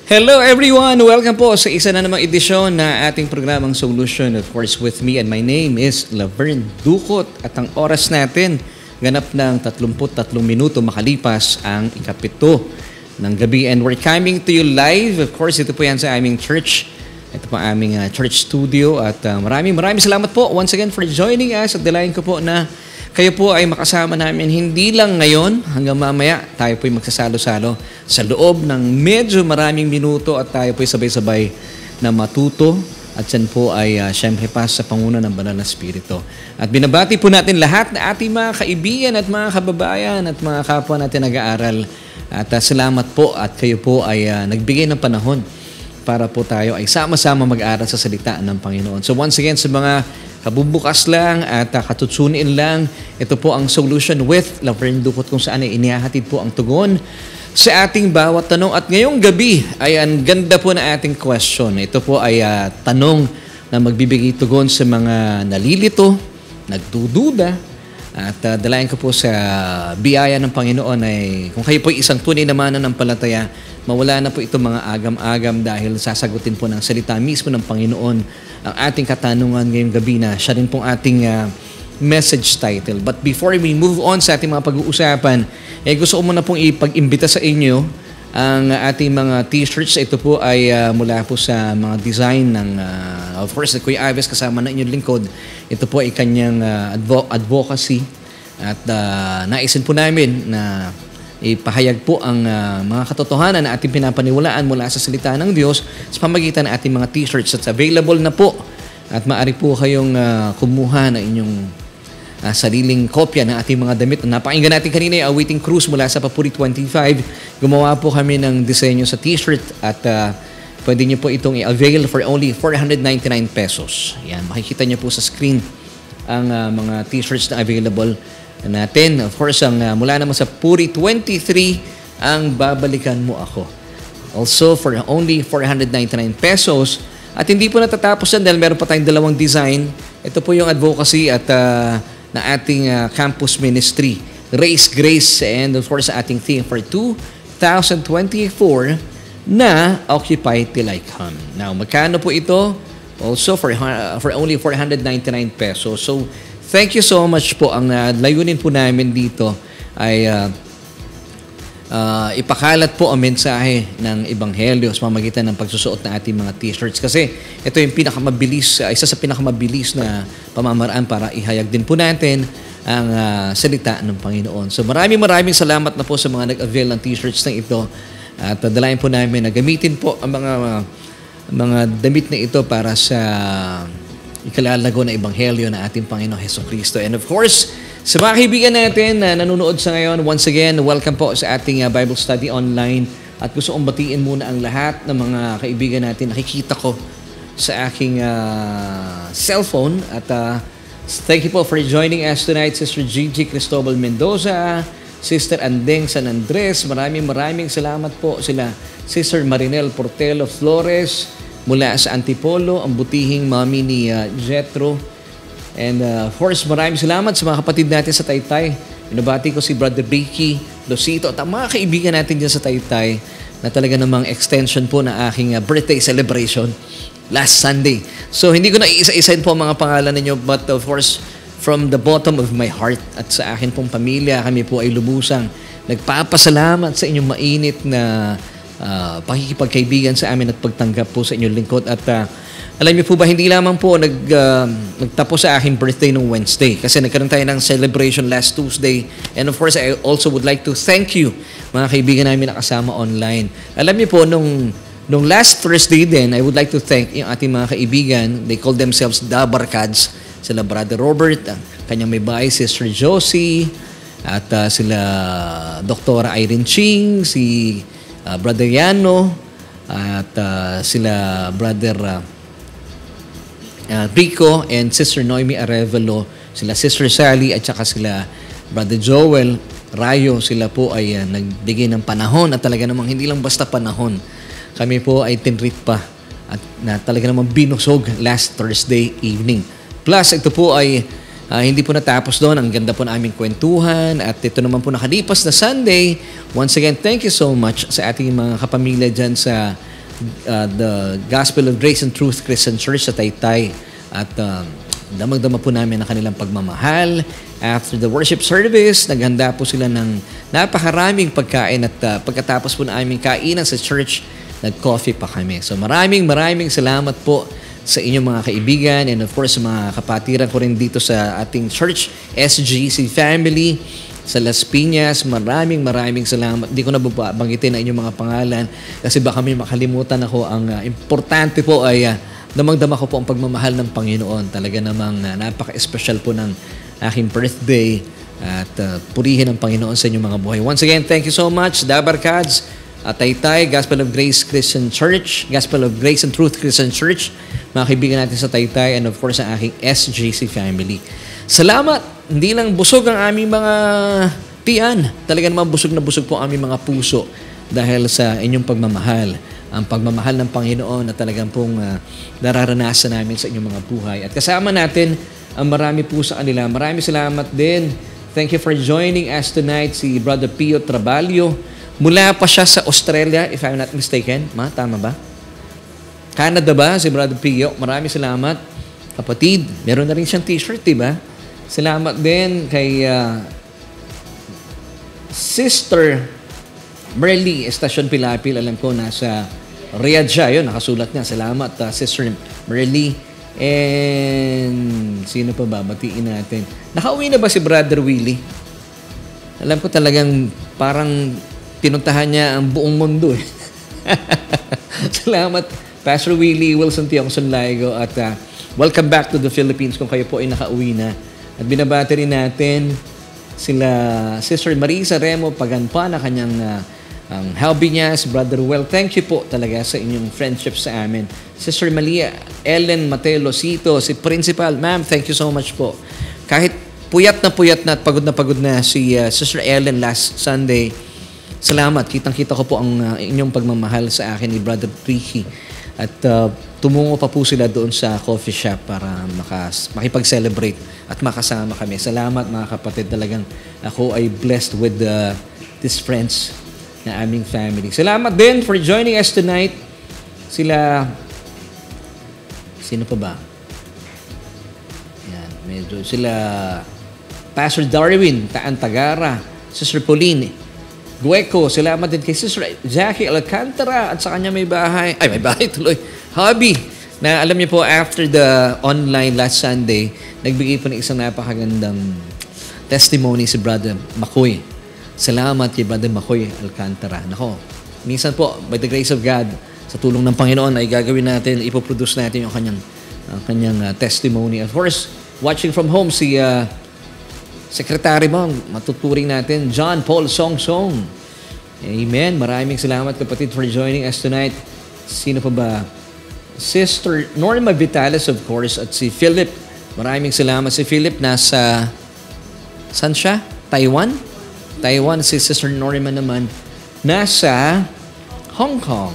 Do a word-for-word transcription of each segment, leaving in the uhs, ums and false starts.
Hello everyone! Welcome po sa isa na namang edisyon na ating programang Solution. Of course, with me and my name is Laverne Ducot. At ang oras natin, ganap ng thirty-three minuto makalipas ang ikapito ng gabi. And we're coming to you live. Of course, ito po yan sa aming church. Ito po aming uh, church studio. At uh, maraming maraming salamat po once again for joining us. At dalayan ko po na kayo po ay makasama namin hindi lang ngayon hanggang mamaya tayo po ay magsasalo-salo sa loob ng medyo maraming minuto at tayo po ay sabay-sabay na matuto at yan po ay uh, syempre pa sa panguna ng Banal na Espiritu. At binabati po natin lahat na ating mga kaibigan at mga kababayan at mga kapwa natin nag-aaral. At uh, salamat po at kayo po ay uh, nagbigay ng panahon para po tayo ay sama-sama mag-aaral sa salita ng Panginoon. So once again sa mga kabubukas lang at uh, katutunin lang, ito po ang Solution with Laverne Ducot kung saan ay inihahatid po ang tugon sa ating bawat tanong. At ngayong gabi ay ang ganda po na ating question. Ito po ay uh, tanong na magbibigay tugon sa mga nalilito, nagdududa, at uh, dalayan ko po sa biyaya ng Panginoon ay kung kayo po ay isang tunay na mananampalataya, mawala na po itong mga agam-agam dahil sasagutin po ng salita mismo ng Panginoon ang ating katanungan ngayong gabi na siya rin pong ating uh, message title. But before we move on sa ating mga pag-uusapan, eh, gusto ko muna pong ipag-imbita sa inyo ang ating mga t-shirts. Ito po ay uh, mula po sa mga design ng, uh, of course, Kuya Aves kasama na inyong lingkod. Ito po ay kanyang uh, advo- advocacy at uh, naisin po namin na ipahayag po ang uh, mga katotohanan na ating pinapaniwalaan mula sa salita ng Diyos sa pamagitan ng ating mga t-shirts. At available na po at maaari po kayong uh, kumuha ng inyong uh, sariling kopya ng ating mga damit. Napakinggan natin kanina yung Awaiting Cruise mula sa Papuri twenty-five. Gumawa po kami ng disenyo sa t-shirt at uh, pwede nyo po itong i-avail for only four hundred ninety-nine pesos. Yan, makikita nyo po sa screen ang uh, mga t-shirts na available natin. Of course, ang uh, mula naman sa Puri twenty-three, ang Babalikan Mo Ako. Also, for only four hundred ninety-nine pesos. At hindi po natatapos yan dahil meron pa tayong dalawang design. Ito po yung advocacy at uh, na ating uh, campus ministry. Race, Grace, and of course, ating theme for two thousand twenty-four na Occupy Till I Come. Now, magkano po ito? Also, for, uh, for only four hundred ninety-nine pesos. So, thank you so much po. Ang uh, layunin po namin dito ay uh, uh, ipakalat po ang mensahe ng Ebanghelyo sa pamamagitan ng pagsusuot ng ating mga t-shirts. Kasi ito yung pinakamabilis, uh, isa sa pinakamabilis na pamamaraan para ihayag din po natin ang uh, salita ng Panginoon. So maraming maraming salamat na po sa mga nag-avail ng t-shirts na ito. At uh, dalayan po namin na gamitin po ang mga uh, mga damit na ito para sa ikalalago na Ebanghelyo na ating Panginoon Hesukristo. And of course, sa mga kaibigan natin na nanonood sa ngayon, once again, welcome po sa ating uh, Bible Study Online. At gusto kong batiin muna ang lahat ng mga kaibigan natin. Nakikita ko sa aking uh, cellphone. At uh, thank you po for joining us tonight, Sister Gigi Cristobal Mendoza, Sister Andeng San Andres. Maraming maraming salamat po sila. Sister Marinel Portelo Flores, mula sa Antipolo, ang butihing mami ni uh, Jetro. And uh, of course, maraming salamat sa mga kapatid natin sa Taytay. Binabati ko si Brother Becky Losito at ang mga kaibigan natin dyan sa Taytay na talaga namang extension po na aking uh, birthday celebration last Sunday. So, hindi ko na iisa-isain po ang mga pangalan ninyo, but of course, from the bottom of my heart at sa akin pong pamilya, kami po ay lubusang nagpapasalamat sa inyong mainit na Uh, pakikipagkaibigan sa amin at pagtanggap po sa inyong lingkod. At uh, alam niyo po ba, hindi lamang po nag, uh, nagtapos sa aking birthday nung Wednesday kasi nagkaroon tayo ng celebration last Tuesday. And of course, I also would like to thank you, mga kaibigan namin na kasama online. Alam niyo po, nung, nung last Thursday din, I would like to thank yung ating mga kaibigan. They call themselves Dabarkads. Sila Brother Robert, ang kanyang may bahay, Sister Josie, at uh, sila Doktora Irene Ching, si Uh, Brother Yano, at uh, sila Brother uh, uh, Rico and Sister Noemi Arevalo, sila Sister Sally at saka sila Brother Joel Rayo. Sila po ay uh, nagbigay ng panahon at talaga namang hindi lang basta panahon. Kami po ay tinreat pa at na talaga namang binusog last Thursday evening. Plus, ito po ay Uh, hindi po natapos doon. Ang ganda po na aming kwentuhan. At ito naman po nakalipas na Sunday. Once again, thank you so much sa ating mga kapamilya dyan sa uh, the Gospel of Grace and Truth Christian Church sa Taytay. At um, damag-dama po namin ang kanilang pagmamahal. After the worship service, naghanda po sila ng napakaraming pagkain at uh, pagkatapos po na aming kainan sa church, nag-coffee pa kami. So maraming maraming salamat po sa inyong mga kaibigan and of course mga kapatiran ko rin dito sa ating church, S G C family, sa Las Piñas. Maraming maraming salamat. Hindi ko na babanggitin ang inyong mga pangalan kasi baka may makalimutan ako. Ang uh, importante po ay uh, damang-dama ko po ang pagmamahal ng Panginoon. Talaga namang uh, napaka-espesyal po ng aking birthday at uh, purihin ang Panginoon sa inyong mga buhay. Once again, thank you so much, Dabarkads, at Taytay, Gospel of Grace Christian Church, Gospel of Grace and Truth Christian Church, mga kaibigan natin sa Taytay, and of course ang aking S J C family. Salamat! Hindi lang busog ang aming mga tiyan. Talaga naman busog na busog po ang aming mga puso dahil sa inyong pagmamahal. Ang pagmamahal ng Panginoon na talagang pong uh, nararanasan namin sa inyong mga buhay. At kasama natin ang marami po sa kanila. Maraming salamat din. Thank you for joining us tonight, si Brother Pio Trabalio. Mula pa siya sa Australia, if I'm not mistaken. Ma, tama ba? Canada ba, si Brother Pio? Maraming salamat. Kapatid, meron na rin siyang t-shirt, diba? Salamat din kay uh, Sister Merly, Estasyon Pilapil. Alam ko, nasa Riyadh siya. Yun, nakasulat niya. Salamat, uh, Sister Merly. And sino pa ba? Batiin natin. Nakauwi na ba si Brother Willie? Alam ko talagang parang pinuntahan niya ang buong mundo. Eh. Salamat, Pastor Willie Wilson Tiongson Laigo. At uh, welcome back to the Philippines kung kayo po ay nakauwi na. At binabati rin natin sila Sister Marisa Remo Paganpa na kanyang uh, ang hubby niya, si Brother Well. Thank you po talaga sa inyong friendship sa amin. Sister Malia Ellen Mateo Losito, si Principal. Ma'am, thank you so much po. Kahit puyat na puyat na at pagod na pagod na si uh, Sister Ellen last Sunday, salamat. Kitang-kita ko po ang uh, inyong pagmamahal sa akin ni Brother Ricky. At uh, tumungo pa po sila doon sa coffee shop para makas, makipag-celebrate at makasama kami. Salamat mga kapatid. Talagang ako ay blessed with uh, these friends na aming family. Salamat din for joining us tonight. Sila, sino pa ba? Yan, medyo sila, Pastor Darwin Taantagara, Sister Pauline Gueco. Salamat din kay Sister Jackie Alcantara at sa kanya may bahay. Ay, may bahay tuloy. Hobby. Na alam niyo po, after the online last Sunday, nagbigay po ng isang napakagandang testimony si Brother Makoy. Salamat kay Brother Makoy Alcantara. Nako, minsan po, by the grace of God, sa tulong ng Panginoon, ay gagawin natin, ipoproduce natin yung kanyang, uh, kanyang uh, testimony. Of course, watching from home, si uh, Secretary mo, matuturing natin, John Paul Song Song. Amen. Maraming salamat kapatid for joining us tonight. Sino pa ba? Sister Norma Vitalis, of course, at si Philip. Maraming salamat. Si Philip nasa, saan siya? Taiwan? Taiwan. Si Sister Norma naman nasa Hong Kong.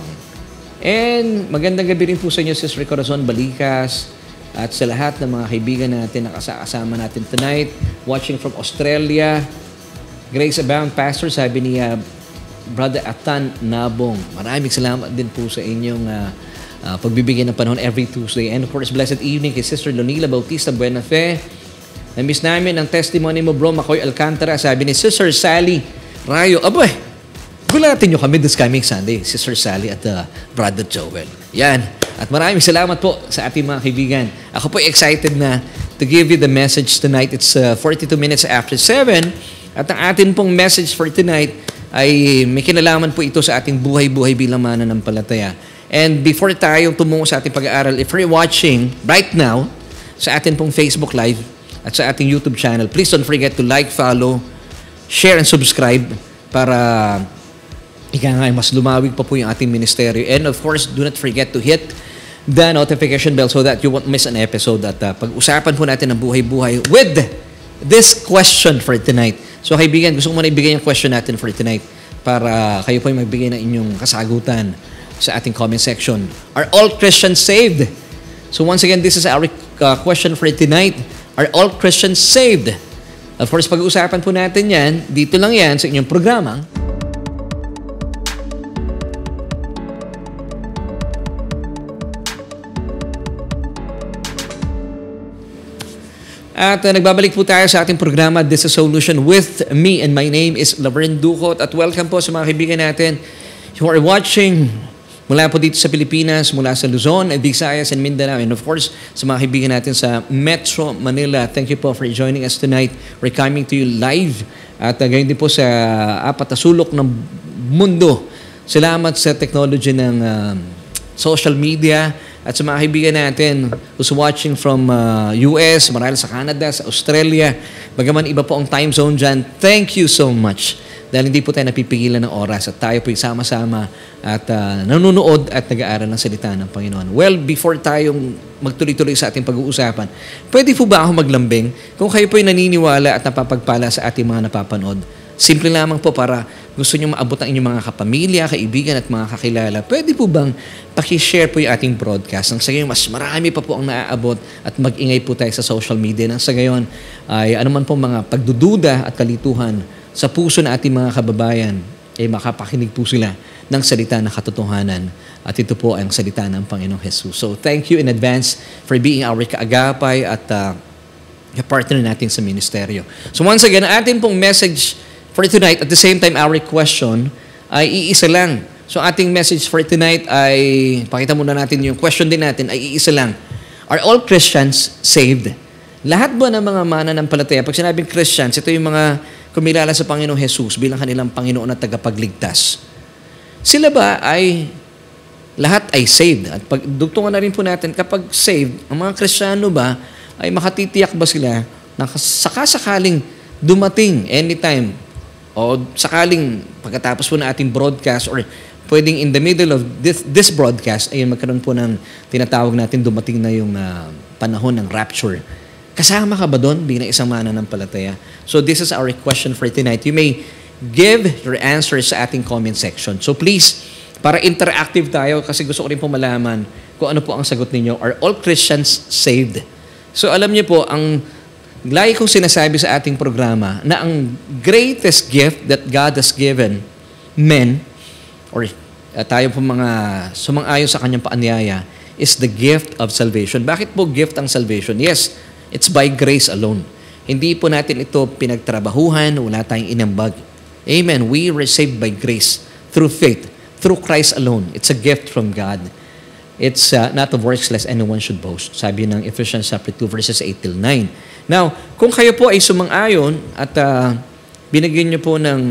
And magandang gabi rin po sa inyo, Sister Corazon Balikas, at sa lahat ng mga kaibigan natin na kasama natin tonight, watching from Australia. Grace Abound Pastor, sabi ni uh, Brother Atan Nabong. Maraming salamat din po sa inyong uh, uh, pagbibigay ng panahon every Tuesday. And of course, blessed evening kay Sister Lonila Bautista Buenafe. Na-miss namin ang testimony mo, Bro Makoy Alcantara. Sabi ni Sister Sally Rayo. Aboy, gulatin nyo kami this coming Sunday, Sister Sally at uh, Brother Joel. Yan. At maraming salamat po sa ating mga kaibigan. Ako po excited na to give you the message tonight. It's uh, forty-two minutes after seven. At ang atin pong message for tonight ay may kinalaman po ito sa ating buhay-buhay bilang mananampalataya. And before tayo tumungo sa ating pag-aaral, if you're watching right now sa atin pong Facebook Live at sa ating YouTube channel, please don't forget to like, follow, share, and subscribe para ika nga mas lumawig pa po yung ating ministeryo. And of course, do not forget to hit the notification bell so that you won't miss an episode. At uh, pag-usapan po natin ang buhay-buhay with this question for tonight. So kaibigan, gusto ko muna ibigay yung question natin for tonight para kayo po yung magbigay ng inyong kasagutan sa ating comment section. Are all Christians saved? So once again, this is our uh, question for tonight. Are all Christians saved? Of course, pag-uusapan po natin yan, dito lang yan sa inyong programang At uh, nagbabalik po tayo sa ating programa, This is Solution with me, and my name is Laverne Ducot. At welcome po sa mga kaibigan natin who are watching mula po dito sa Pilipinas, mula sa Luzon, Visayas, and Mindanao. And of course, sa mga kaibigan natin sa Metro Manila. Thank you po for joining us tonight. We're coming to you live. At uh, gayon din po sa apat na sulok ng mundo. Salamat sa technology ng uh, social media. At sa mga kaibigan natin who's watching from uh, U S, marahil sa Canada, sa Australia, bagaman iba po ang time zone dyan, thank you so much. Dahil hindi po tayo napipigilan ng oras at tayo po sama-sama at uh, nanonood at nag-aaral ng salita ng Panginoon. Well, before tayong magtuloy-tuloy sa ating pag-uusapan, pwede po ba ako maglambing? Kung kayo po ay naniniwala at napapagpala sa ating mga napapanood, simple lamang po para gusto nyo maabot ang inyong mga kapamilya, kaibigan at mga kakilala, pwede po bang pakishare po yung ating broadcast nang sa gayon mas marami pa po ang naaabot at mag-ingay po tayo sa social media nang sa gayon ay anuman po mga pagdududa at kalituhan sa puso na ating mga kababayan ay makapakinig po sila ng salita na katotohanan at ito po ang salita ng Panginoong Jesus. So thank you in advance for being our kaagapay at uh, partner natin sa ministeryo. So once again, ating pong message for tonight, at the same time, our question ay iisa lang. So ating message for tonight ay, pakita muna natin yung question din natin, ay iisa lang. Are all Christians saved? Lahat ba ng mga mananampalataya, pag sinabing Christians, ito yung mga kumilala sa Panginoong Jesus bilang kanilang Panginoon at tagapagligtas. Sila ba ay, lahat ay saved? At pag, dugtungan na rin po natin, kapag saved, ang mga Kristiyano ba, ay makatitiyak ba sila na sakasakaling dumating anytime o sakaling pagkatapos po na ating broadcast or pwedeng in the middle of this, this broadcast, ayun, magkaroon po ng tinatawag natin dumating na yung uh, panahon ng rapture. Kasama ka ba doon bilang isang mananampalataya? So this is our question for tonight. You may give your answers sa ating comment section. So please, para interactive tayo kasi gusto ko rin po malaman kung ano po ang sagot ninyo. Are all Christians saved? So alam niyo po, ang lagi kong sinasabi sa ating programa na ang greatest gift that God has given men, or uh, tayo po mga sumang-ayon sa kanyang paanyaya, is the gift of salvation. Bakit po gift ang salvation? Yes, it's by grace alone. Hindi po natin ito pinagtrabahuhan, wala tayong inambag. Amen. We are saved by grace, through faith, through Christ alone. It's a gift from God. It's uh, not of works lest anyone should boast. Sabi ng Ephesians chapter two verses eight till nine. Now, kung kayo po ay sumang-ayon at uh, binigyan niyo po ng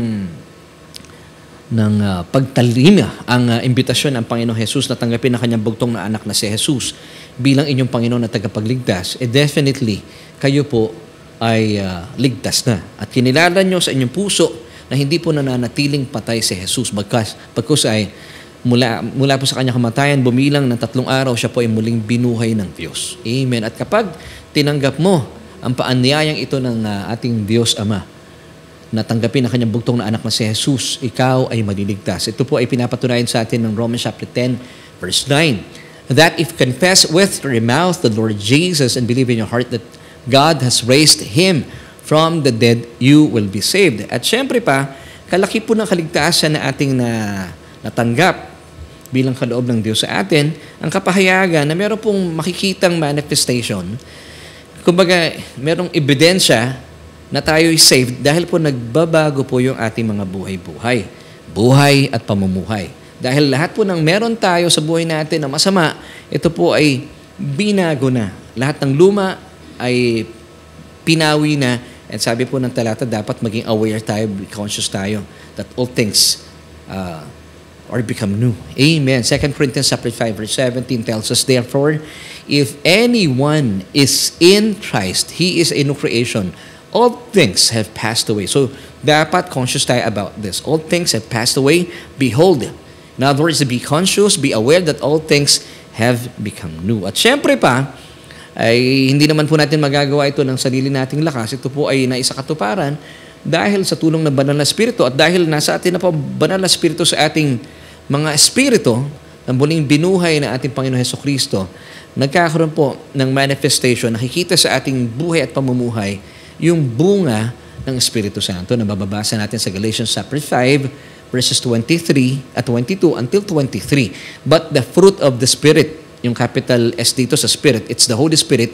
ng uh, pagtalima ang uh, imbitasyon ng Panginoong Jesus na tanggapin ang kanyang bugtong na anak na si Jesus bilang inyong Panginoon at tagapagligtas, eh definitely kayo po ay uh, ligtas na. At kinilala niyo sa inyong puso na hindi po nananatiling patay si Jesus bagkas pagkus ay Mula, mula po sa kanyang kamatayan, bumilang ng tatlong araw, siya po ay muling binuhay ng Diyos. Amen. At kapag tinanggap mo ang paanyayang ito ng uh, ating Diyos Ama, na tanggapin ang kanyang bugtong na anak na si Jesus, ikaw ay maliligtas. Ito po ay pinapatunayan sa atin ng Romans chapter ten, verse nine. That if confess with your mouth the Lord Jesus and believe in your heart that God has raised Him from the dead, you will be saved. At syempre pa, kalaki po ng kaligtasan na ating na natanggap bilang kaloob ng Diyos sa atin, ang kapahayagan na meron pong makikitang manifestation, kumbaga, merong ebidensya na tayo'y saved dahil po nagbabago po yung ating mga buhay-buhay. Buhay at pamumuhay. Dahil lahat po ng meron tayo sa buhay natin na masama, ito po ay binago na. Lahat ng luma ay pinawi na. At sabi po ng talata, dapat maging aware tayo, conscious tayo that all things uh, or become new. Amen. Second Corinthians chapter five verse seventeen tells us, therefore, if anyone is in Christ, he is a new creation. All things have passed away. So, dapat conscious tayo about this. All things have passed away. Behold. In other words, be conscious, be aware that all things have become new. At syempre pa, ay hindi naman po natin magagawa ito ng sarili nating lakas. Ito po ay naisakatuparan dahil sa tulong ng Banal na Espiritu at dahil nasa atin na po Banal na Espiritu sa ating mga espiritu na muling binuhay na ating Panginoon Hesukristo, nagkakaroon po ng manifestation, nakikita sa ating buhay at pamumuhay yung bunga ng Espiritu Santo na mababasa natin sa Galatians chapter five, verses twenty-three at twenty-two until twenty-three. But the fruit of the Spirit, yung capital S dito sa Spirit, it's the Holy Spirit,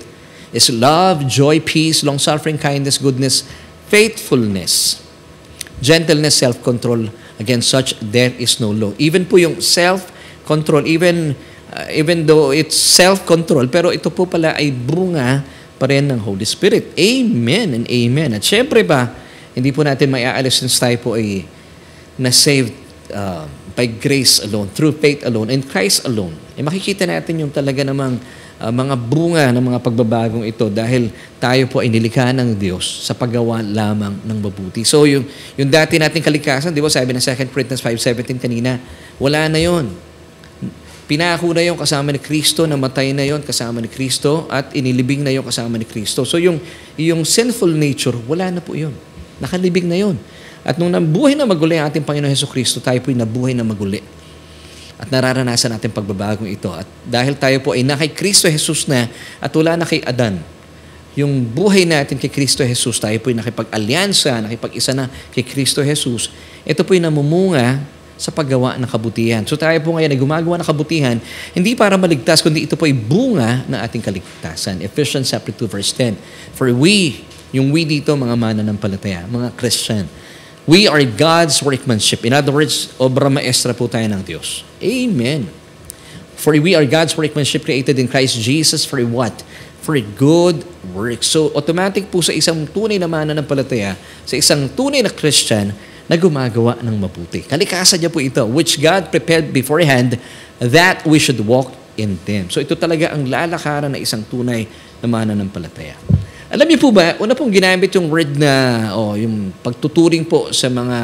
is love, joy, peace, long-suffering, kindness, goodness, faithfulness, gentleness, self-control. Against such, there is no law. Even po yung self-control, even uh, even though it's self-control, pero ito po pala ay bunga pa rin ng Holy Spirit. Amen and amen. At syempre ba, hindi po natin maiaalis since tayo po ay na-saved uh, by grace alone, through faith alone, and Christ alone. Eh, makikita natin yung talaga namang uh, mga bunga ng mga pagbabagong ito dahil tayo po ay nilikha ng Diyos sa paggawa lamang ng mabuti. So yung, yung dati nating kalikasan, di ba sabi ng Second Corinthians five seventeen kanina, wala na yon. Pinako na yon kasama ni Kristo, namatay na yon kasama ni Kristo, at inilibing na yon kasama ni Kristo. So yung, yung sinful nature, wala na po yon. Nakalibing na yon. At nung nabuhay na maguli ang ating Panginoon Hesukristo, tayo po'y nabuhay na maguli. At nararanasan natin pagbabagong ito. At dahil tayo po ay na kay Kristo Jesus na at wala na kay Adan, yung buhay natin kay Kristo Jesus, tayo po'y nakipag-alyansa, nakipag-isa na kay Kristo Jesus, ito po'y namumunga sa paggawa ng kabutihan. So tayo po ngayon ay gumagawa ng kabutihan, hindi para maligtas, kundi ito po'y bunga ng ating kaligtasan. Ephesians chapter two verse ten. For we, yung we dito, mga mananampalataya, mga Christian, we are God's workmanship. In other words, obra maestra po tayo ng Diyos. Amen. For we are God's workmanship created in Christ Jesus for what? For good works. So, automatic po sa isang tunay na mananampalataya, sa isang tunay na Christian, na gumagawa ng mabuti. Kalikasan niya po ito, which God prepared beforehand that we should walk in them. So, ito talaga ang lalakaran na isang tunay na mananampalataya. Alam niyo po ba, una pong ginamit yung word na, oh, yung pagtuturing po sa mga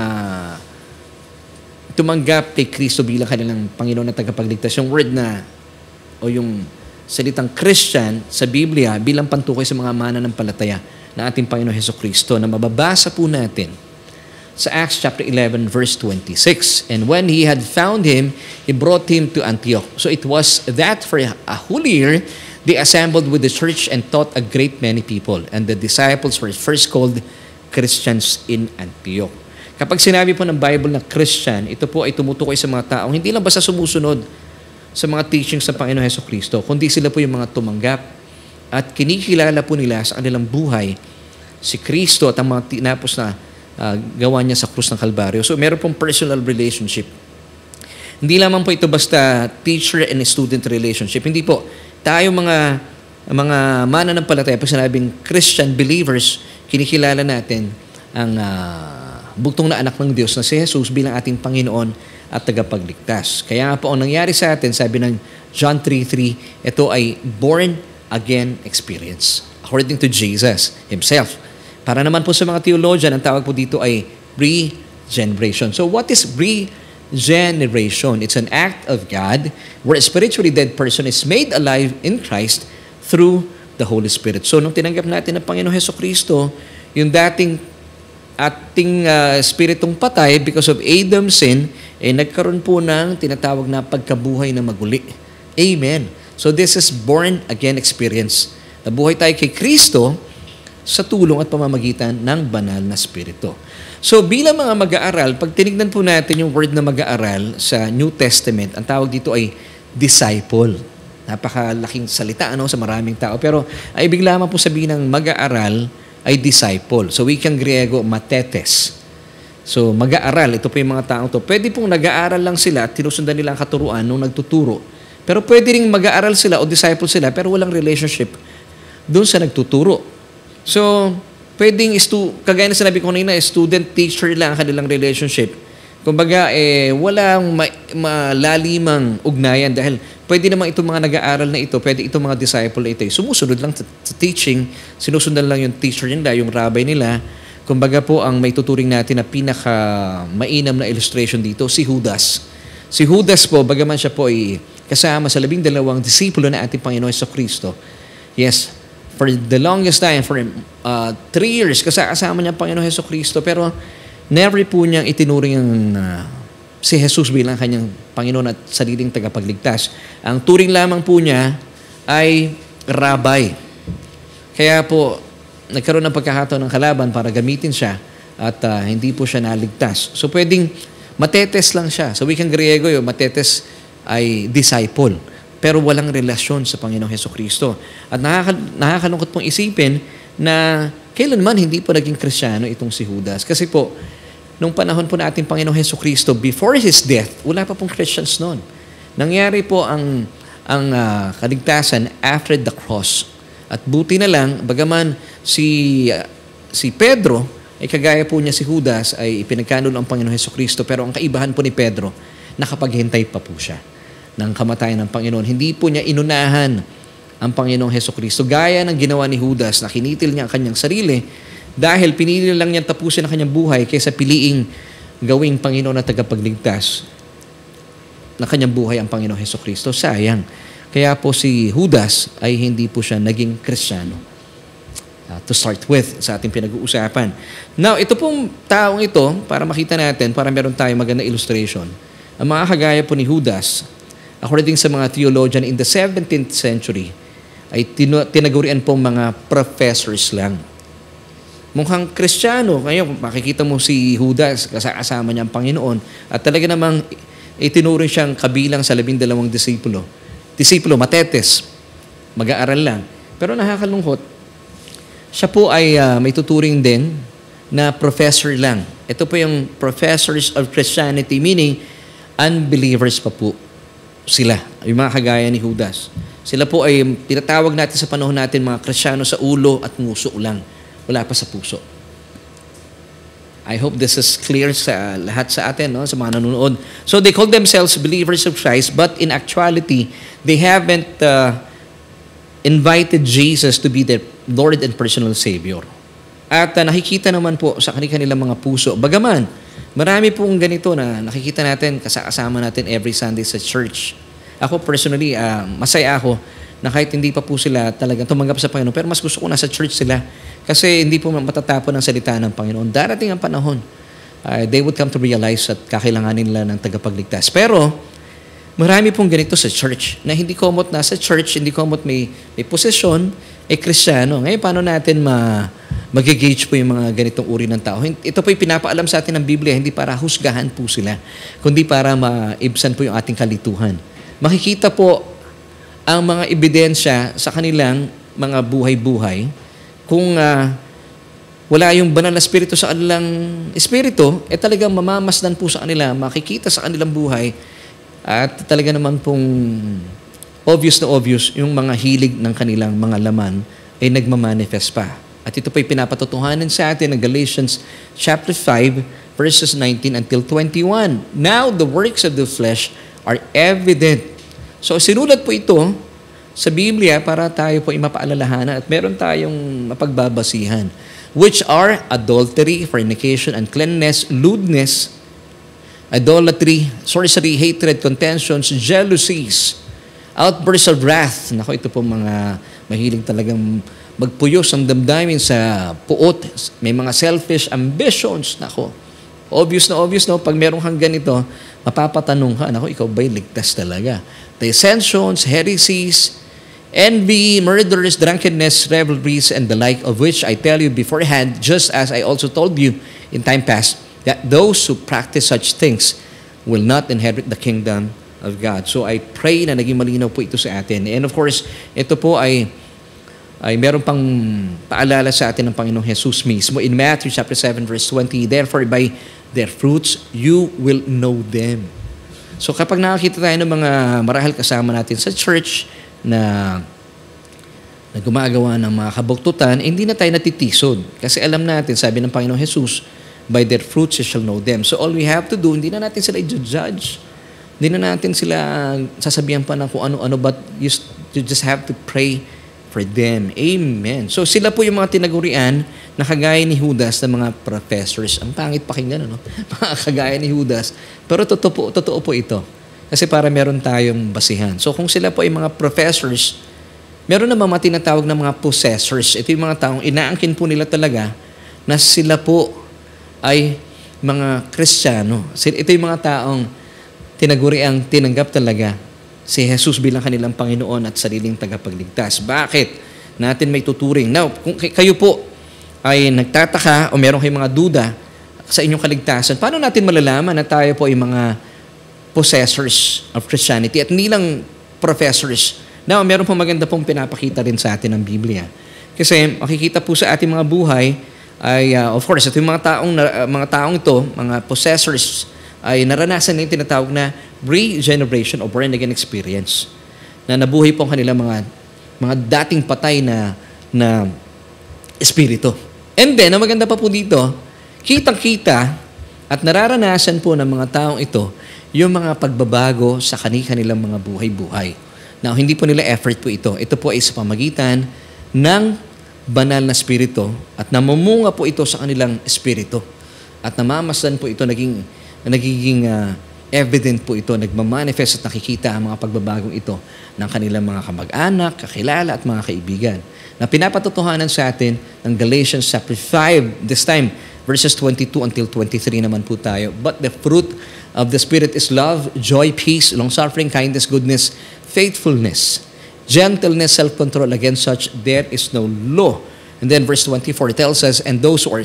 tumanggap kay Kristo bilang kanilang Panginoon at tagapagligtas, yung word na, o yung salitang Christian sa Biblia bilang pantukoy sa mga mananampalataya na ating Panginoon Hesukristo na mababasa po natin sa Acts chapter eleven verse twenty-six. And when he had found him, he brought him to Antioch. So it was that for a whole year, they assembled with the church and taught a great many people. And the disciples were first called Christians in Antioch. Kapag sinabi po ng Bible na Christian, ito po ay tumutukoy sa mga taong hindi lang basta sumusunod sa mga teachings ng Panginoon Hesukristo, kundi sila po yung mga tumanggap at kinikilala po nila sa kanilang buhay si Kristo at ang mga tinapos na uh, gawa niya sa krus ng Kalbaryo. So meron pong personal relationship. Hindi lamang po ito basta teacher and student relationship. Hindi po. Tayo mga mga mananampalataya, pag sinabing Christian believers, kinikilala natin ang uh, bugtong na anak ng Diyos na si Jesus bilang ating Panginoon at tagapagligtas. Kaya nga po ang nangyari sa atin, sabi ng John three three, ito ay born again experience according to Jesus Himself. Para naman po sa mga theologian, ang tawag po dito ay regeneration. So what is regeneration? Generation. It's an act of God where a spiritually dead person is made alive in Christ through the Holy Spirit. So, nung tinanggap natin ang Panginoon Hesukristo, yung dating ating uh, spiritong patay because of Adam's sin, eh nagkaroon po ng tinatawag na pagkabuhay na maguli. Amen. So, this is born again experience. Nabuhay tayo kay Kristo sa tulong at pamamagitan ng banal na spirito. So bilang mga mag-aaral, pag tinignan po natin yung word na mag-aaral sa New Testament, ang tawag dito ay disciple. Napakalaking salita ano sa maraming tao. Pero ay ibig lamang po sabihin ng mag-aaral ay disciple. So wikang Griego, matetes. So mag-aaral, ito po yung mga taong to. Pwede pong nag-aaral lang sila at tinusundan nila ang katuruan nung nagtuturo. Pero pwede ring mag-aaral sila o disciple sila pero walang relationship doon sa nagtuturo. So, pwedeng, stu- kagaya na sinabi ko kanina, student-teacher lang ang kanilang relationship. Kumbaga, eh, walang ma- malalimang ugnayan dahil pwede naman itong mga nag-aaral na ito, pwede itong mga disciple na ito, sumusunod lang sa, sa teaching, sinusundan lang yung teacher nila, yung rabbi nila. Kumbaga po, ang may tuturing natin na pinaka-mainam na illustration dito, si Judas. Si Judas po, bagaman siya po ay kasama sa labing dalawang disipulo na ating Panginoon Hesukristo. Yes, for the longest time, for uh, three years, kasama niya ang Panginoon Hesukristo, pero never po niyang itinuring ang, uh, si Jesus bilang kanyang Panginoon at sariling tagapagligtas. Ang turing lamang po niya ay rabbi. Kaya po, nagkaroon ng pagkakataon ng kalaban para gamitin siya at uh, hindi po siya naligtas. So pwedeng matetes lang siya. Sa wikang Griego, yung matetes ay disciple. pero walang relasyon sa Panginoong Hesukristo. At nakaka, nakakalungkot pong isipin na kailanman hindi po naging Kristiyano itong si Judas. Kasi po, nung panahon po natin Panginoong Hesukristo, before His death, wala pa pong Christians noon. Nangyari po ang, ang uh, kaligtasan after the cross. At buti na lang, bagaman si, uh, si Pedro, ay kagaya po niya si Judas, ay ipinagkanulo ang Panginoong Hesukristo, pero ang kaibahan po ni Pedro, nakapaghintay pa po siya ng kamatayan ng Panginoon. Hindi po niya inunahan ang Panginoong Hesukristo. Gaya ng ginawa ni Judas na kinitil niya ang kanyang sarili dahil pinili lang niya tapusin ang kanyang buhay kaysa piliing gawing Panginoon at tagapagligtas na kanyang buhay ang Panginoong Hesukristo. Sayang. Kaya po si Judas ay hindi po siya naging Kristiyano. Uh, to start with, sa ating pinag-uusapan. Now, ito pong taong ito, para makita natin, para meron tayong magandang illustration, ang mga kagaya po ni Judas, according sa mga theologian in the seventeenth century, ay tinu- tinagurian pong mga professors lang. Mukhang Kristiyano, ngayon makikita mo si Judas, kasama niya ang Panginoon, at talaga namang itinuring siyang kabilang sa labing dalawang disipulo. Disipulo, matetes, mag-aaral lang. Pero nakakalungkot, siya po ay uh, may tuturing din na professor lang. Ito po yung professors of Christianity, meaning unbelievers pa po sila, yung mga kagaya ni Judas. Sila po ay tinatawag natin sa panahon natin mga Kristiyano sa ulo at nguso lang. Wala pa sa puso. I hope this is clear sa lahat sa atin, no? Sa mga nanonood. So they call themselves believers of Christ, but in actuality, they haven't uh, invited Jesus to be their Lord and personal Savior. At uh, nakikita naman po sa kanilang mga puso. Bagaman, marami pong ganito na nakikita natin, kasama natin every Sunday sa church. Ako personally, uh, masaya ako na kahit hindi pa po sila talagang tumanggap sa Panginoon, pero mas gusto ko nasa church sila kasi hindi po matatapon ang salita ng Panginoon. Darating ang panahon, uh, they would come to realize at kakailanganin nila ng tagapagligtas. Pero, marami pong ganito sa church na hindi komot nasa church, hindi komot may, may posisyon, eh Kristiyano. Ngayon, paano natin ma... mag-gauge po yung mga ganitong uri ng tao. Ito po yung pinapaalam sa atin ng Biblia, hindi para husgahan po sila, kundi para maibsan po yung ating kalituhan. Makikita po ang mga ebidensya sa kanilang mga buhay-buhay kung uh, wala yung banal na espiritu sa kanilang espiritu, eh talagang mamamasdan po sa kanila, makikita sa kanilang buhay at talaga naman pong obvious na obvious yung mga hilig ng kanilang mga laman ay nagmamanifest pa. At ito po'y pinapatutuhanan sa atin ng Galatians chapter five, verses nineteen until twenty-one. Now, the works of the flesh are evident. So, sinulat po ito sa Biblia para tayo po mapaalalahanan at meron tayong mapagbabasihan, which are adultery, fornication, uncleanness, lewdness, idolatry, sorcery, hatred, contentions, jealousies, outbursts of wrath. Nako, ito po mga mahilig talagang magpuyos ang damdamin sa puot. May mga selfish ambitions. Nako, obvious na obvious, no? Pag merong kang ganito, mapapatanong ka, nako, ikaw ba'y ligtas talaga? Dissensions, heresies, envy, murders, drunkenness, revelries, and the like, of which I tell you beforehand, just as I also told you in time past, that those who practice such things will not inherit the kingdom of God. So I pray na naging malinaw po ito sa atin. And of course, ito po ay ay meron pang paalala sa atin ng Panginoong Jesus mismo. In Matthew chapter seven, verse twenty, therefore by their fruits you will know them. So kapag nakakita tayo ng mga marahil kasama natin sa church na, na gumagawa ng mga kabuktutan, eh, hindi na tayo natitisod. Kasi alam natin, sabi ng Panginoong Jesus, by their fruits you shall know them. So all we have to do, hindi na natin sila i-judge. Hindi na natin sila sasabihan pa ng kung ano-ano, but you, you just have to pray for them. Amen. So sila po yung mga tinagurian na kagaya ni Judas na mga professors. Ang pangit pakinggan, ano? Mga kagaya ni Judas. Pero totoo po, totoo po ito. Kasi para meron tayong basihan. So kung sila po ay mga professors, meron naman mga tinatawag na mga possessors. Ito yung mga taong inaangkin po nila talaga na sila po ay mga Kristiyano. Ito yung mga taong tinaguriang tinanggap talaga si Jesus bilang kanilang Panginoon at sariling tagapagligtas. Bakit natin may tuturing? Now, kung kayo po ay nagtataka o meron kayong mga duda sa inyong kaligtasan, paano natin malalaman na tayo po ay mga possessors of Christianity? At hindi lang professors. Now, meron po maganda pong pinapakita rin sa atin ng Biblia. Kasi makikita po sa ating mga buhay ay, uh, of course, ito yung mga taong, uh, mga taong ito, mga possessors, ay naranasan na yung tinatawag na regeneration or born-again experience. Na nabuhay po ang kanilang mga, mga dating patay na, na espiritu. And then, ang maganda pa po dito, kitang-kita at nararanasan po ng mga taong ito yung mga pagbabago sa kanilang mga buhay-buhay. Now, hindi po nila effort po ito. Ito po ay sa pamagitan ng banal na espiritu at namumunga po ito sa kanilang espiritu. At namamasdan po ito, naging, nagiging uh, evident po ito, nagmamanifest at nakikita ang mga pagbabagong ito ng kanilang mga kamag-anak, kakilala at mga kaibigan. Na pinapatotohanan sa atin ng Galatians chapter five, this time, verses twenty-two until twenty-three naman po tayo. But the fruit of the Spirit is love, joy, peace, long-suffering, kindness, goodness, faithfulness, gentleness, self-control. Against such, there is no law. And then verse twenty-four tells us, and those who are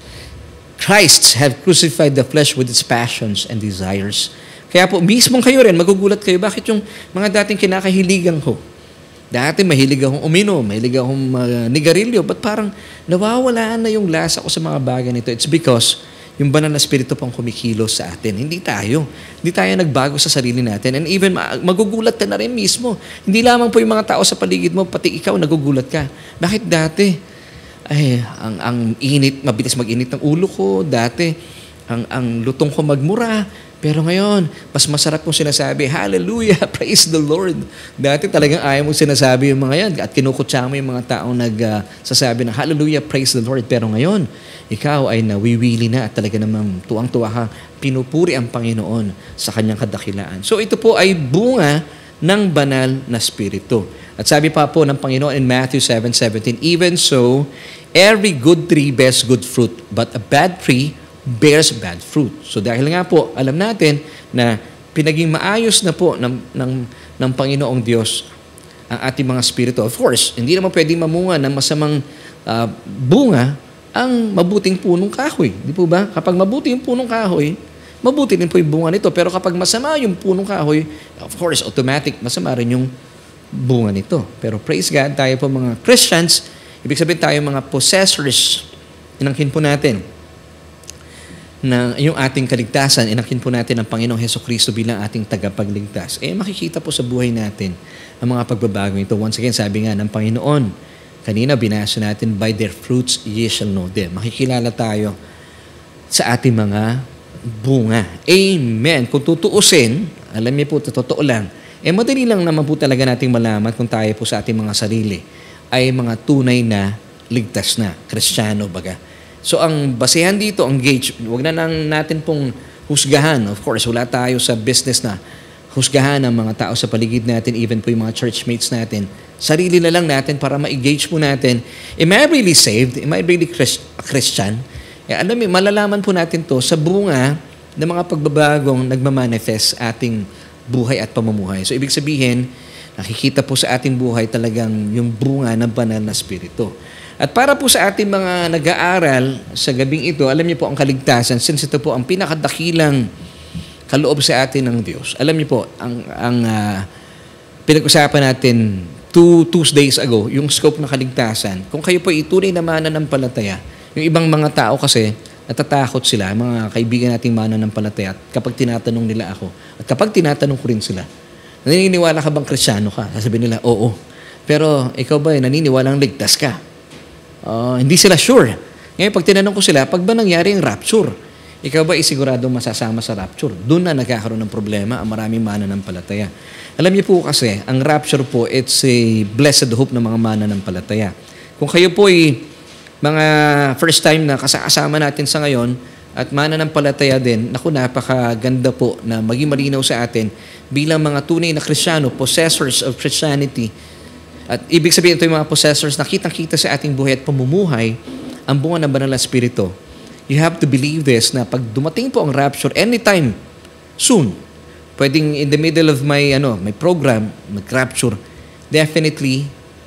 Christ have crucified the flesh with its passions and desires. Kaya po, mismong kayo rin, magugulat kayo, bakit yung mga dating kinakahiligan ko? Dati mahilig akong uminom, mahilig akong uh, nigarilyo, but parang nawawalaan na yung lasa ko sa mga bagay nito. It's because yung banal na espiritu pang kumikilos sa atin. Hindi tayo. Hindi tayo nagbago sa sarili natin. And even magugulat ka na rin mismo. Hindi lamang po yung mga tao sa paligid mo, pati ikaw nagugulat ka. Bakit dati? Ay, ang, ang init, mabilis mag-init ng ulo ko. Dati, ang, ang lutong ko magmura. Pero ngayon, mas masarap kong sinasabi, hallelujah, praise the Lord. Dati talagang ayaw mong sinasabi yung mga yan at kinukutsa mo yung mga taong nagsasabi uh, na hallelujah, praise the Lord. Pero ngayon, ikaw ay nawiwili na at talaga namang tuwang-tuwa ka, pinupuri ang Panginoon sa kanyang kadakilaan. So ito po ay bunga ng banal na spirito. At sabi pa po ng Panginoon in Matthew seven seventeen, even so, every good tree bears good fruit, but a bad tree bears bad fruit. So dahil nga po, alam natin na pinaging maayos na po ng, ng, ng Panginoong Diyos ang ating mga spirito. Of course, hindi naman pwedeng mamunga ng masamang uh, bunga ang mabuting punong kahoy. Di po ba? Kapag mabuti yung punong kahoy, mabuti din po yung bunga nito. Pero kapag masama yung punong kahoy, of course, automatic, masama rin yung bunga nito. Pero praise God, tayo po mga Christians, ibig sabihin tayo mga possessors, inangkin po natin na yung ating kaligtasan, inakin po natin ang Panginoong Hesukristo bilang ating tagapagligtas. Eh, makikita po sa buhay natin ang mga pagbabago ito. Once again, sabi nga ng Panginoon, kanina binasa natin, by their fruits ye shall know them. Makikilala tayo sa ating mga bunga. Amen. Kung tutuusin, alam niyo po, totoo lang, eh madali lang naman po talaga nating malaman kung tayo po sa ating mga sarili ay mga tunay na ligtas na, Kristiyano baga. So ang basehan dito, ang gauge, wag na nang natin pong husgahan. Of course, wala tayo sa business na husgahan ang mga tao sa paligid natin, even po yung mga churchmates natin. Sarili na lang natin para ma-gauge po natin, am I really saved? Am I really a Christian? Eh, alam mo, malalaman po natin to sa bunga ng mga pagbabagong nagmamanifest ating buhay at pamumuhay. So ibig sabihin, nakikita po sa ating buhay talagang yung bunga ng banal na spirito. At para po sa ating mga nag-aaral sa gabing ito, alam niyo po ang kaligtasan, since ito po ang pinakadakilang kaloob sa atin ng Diyos. Alam niyo po, ang, ang uh, pinag-usapan natin two Tuesdays ago, yung scope ng kaligtasan, kung kayo po itunay na mananampalataya, yung ibang mga tao kasi, natatakot sila, mga kaibigan nating mananampalataya, kapag tinatanong nila ako, at kapag tinatanong ko rin sila, naniniwala ka bang Kristiyano ka? Sasabihin nila, oo. Pero ikaw ba, naniniwalang ligtas ka? Uh, hindi sila sure. Ngayon, pag tinanong ko sila, pag ba nangyari yung rapture, ikaw ba isigurado masasama sa rapture? Doon na nagkakaroon ng problema ang maraming mananampalataya. Alam niyo po kasi, ang rapture po, it's a blessed hope ng mga mananampalataya. Kung kayo po ay mga first time na kasama natin sa ngayon at mananampalataya din, naku, napakaganda po na maging malinaw sa atin bilang mga tunay na Kristiyano, possessors of Christianity. At ibig sabihin ito yung mga possessors na kitang-kita sa ating buhay at pamumuhay ang bunga ng banal na spirito. You have to believe this na pag dumating po ang rapture anytime soon, pwedeng in the middle of my ano, my program, mag-rapture, definitely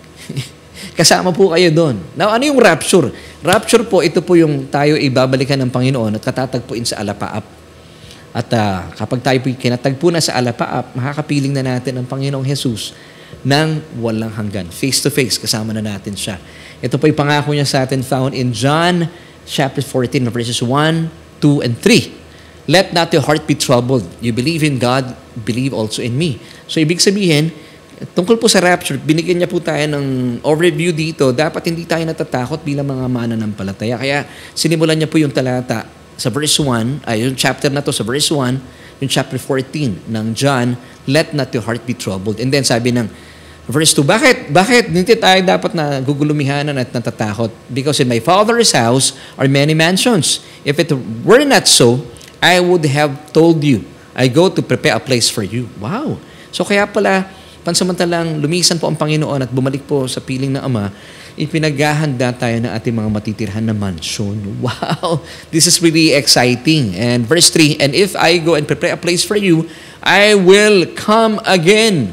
kasama po kayo doon. Now, ano yung rapture? Rapture po, ito po yung tayo ibabalikan ng Panginoon at katatagpuin sa alapaap. At uh, kapag tayo po kinatagpo na sa alapaap, makakapiling na natin ang Panginoong Jesus ng walang hanggan. Face to face, kasama na natin siya. Ito po yung pangako niya sa atin found in John chapter fourteen, verses one, two, and three. Let not your heart be troubled. You believe in God, believe also in me. So, ibig sabihin, tungkol po sa rapture, binigyan niya po tayo ng overview dito. Dapat hindi tayo natatakot bilang mga mananampalataya. Kaya, sinimulan niya po yung talata sa verse one, ay yung chapter na to sa verse one, yung chapter fourteen ng John, let not your heart be troubled. And then, sabi ng verse two, bakit? Bakit? Hindi tayo dapat na gugulumihanan at natatakot? Because in my Father's house are many mansions. If it were not so, I would have told you, I go to prepare a place for you. Wow! So kaya pala, pansamantalang lumisan po ang Panginoon at bumalik po sa piling ng Ama, ipinaghahanda tayo ng ating mga matitirhan na mansion. Wow! This is really exciting. And verse three, and if I go and prepare a place for you, I will come again.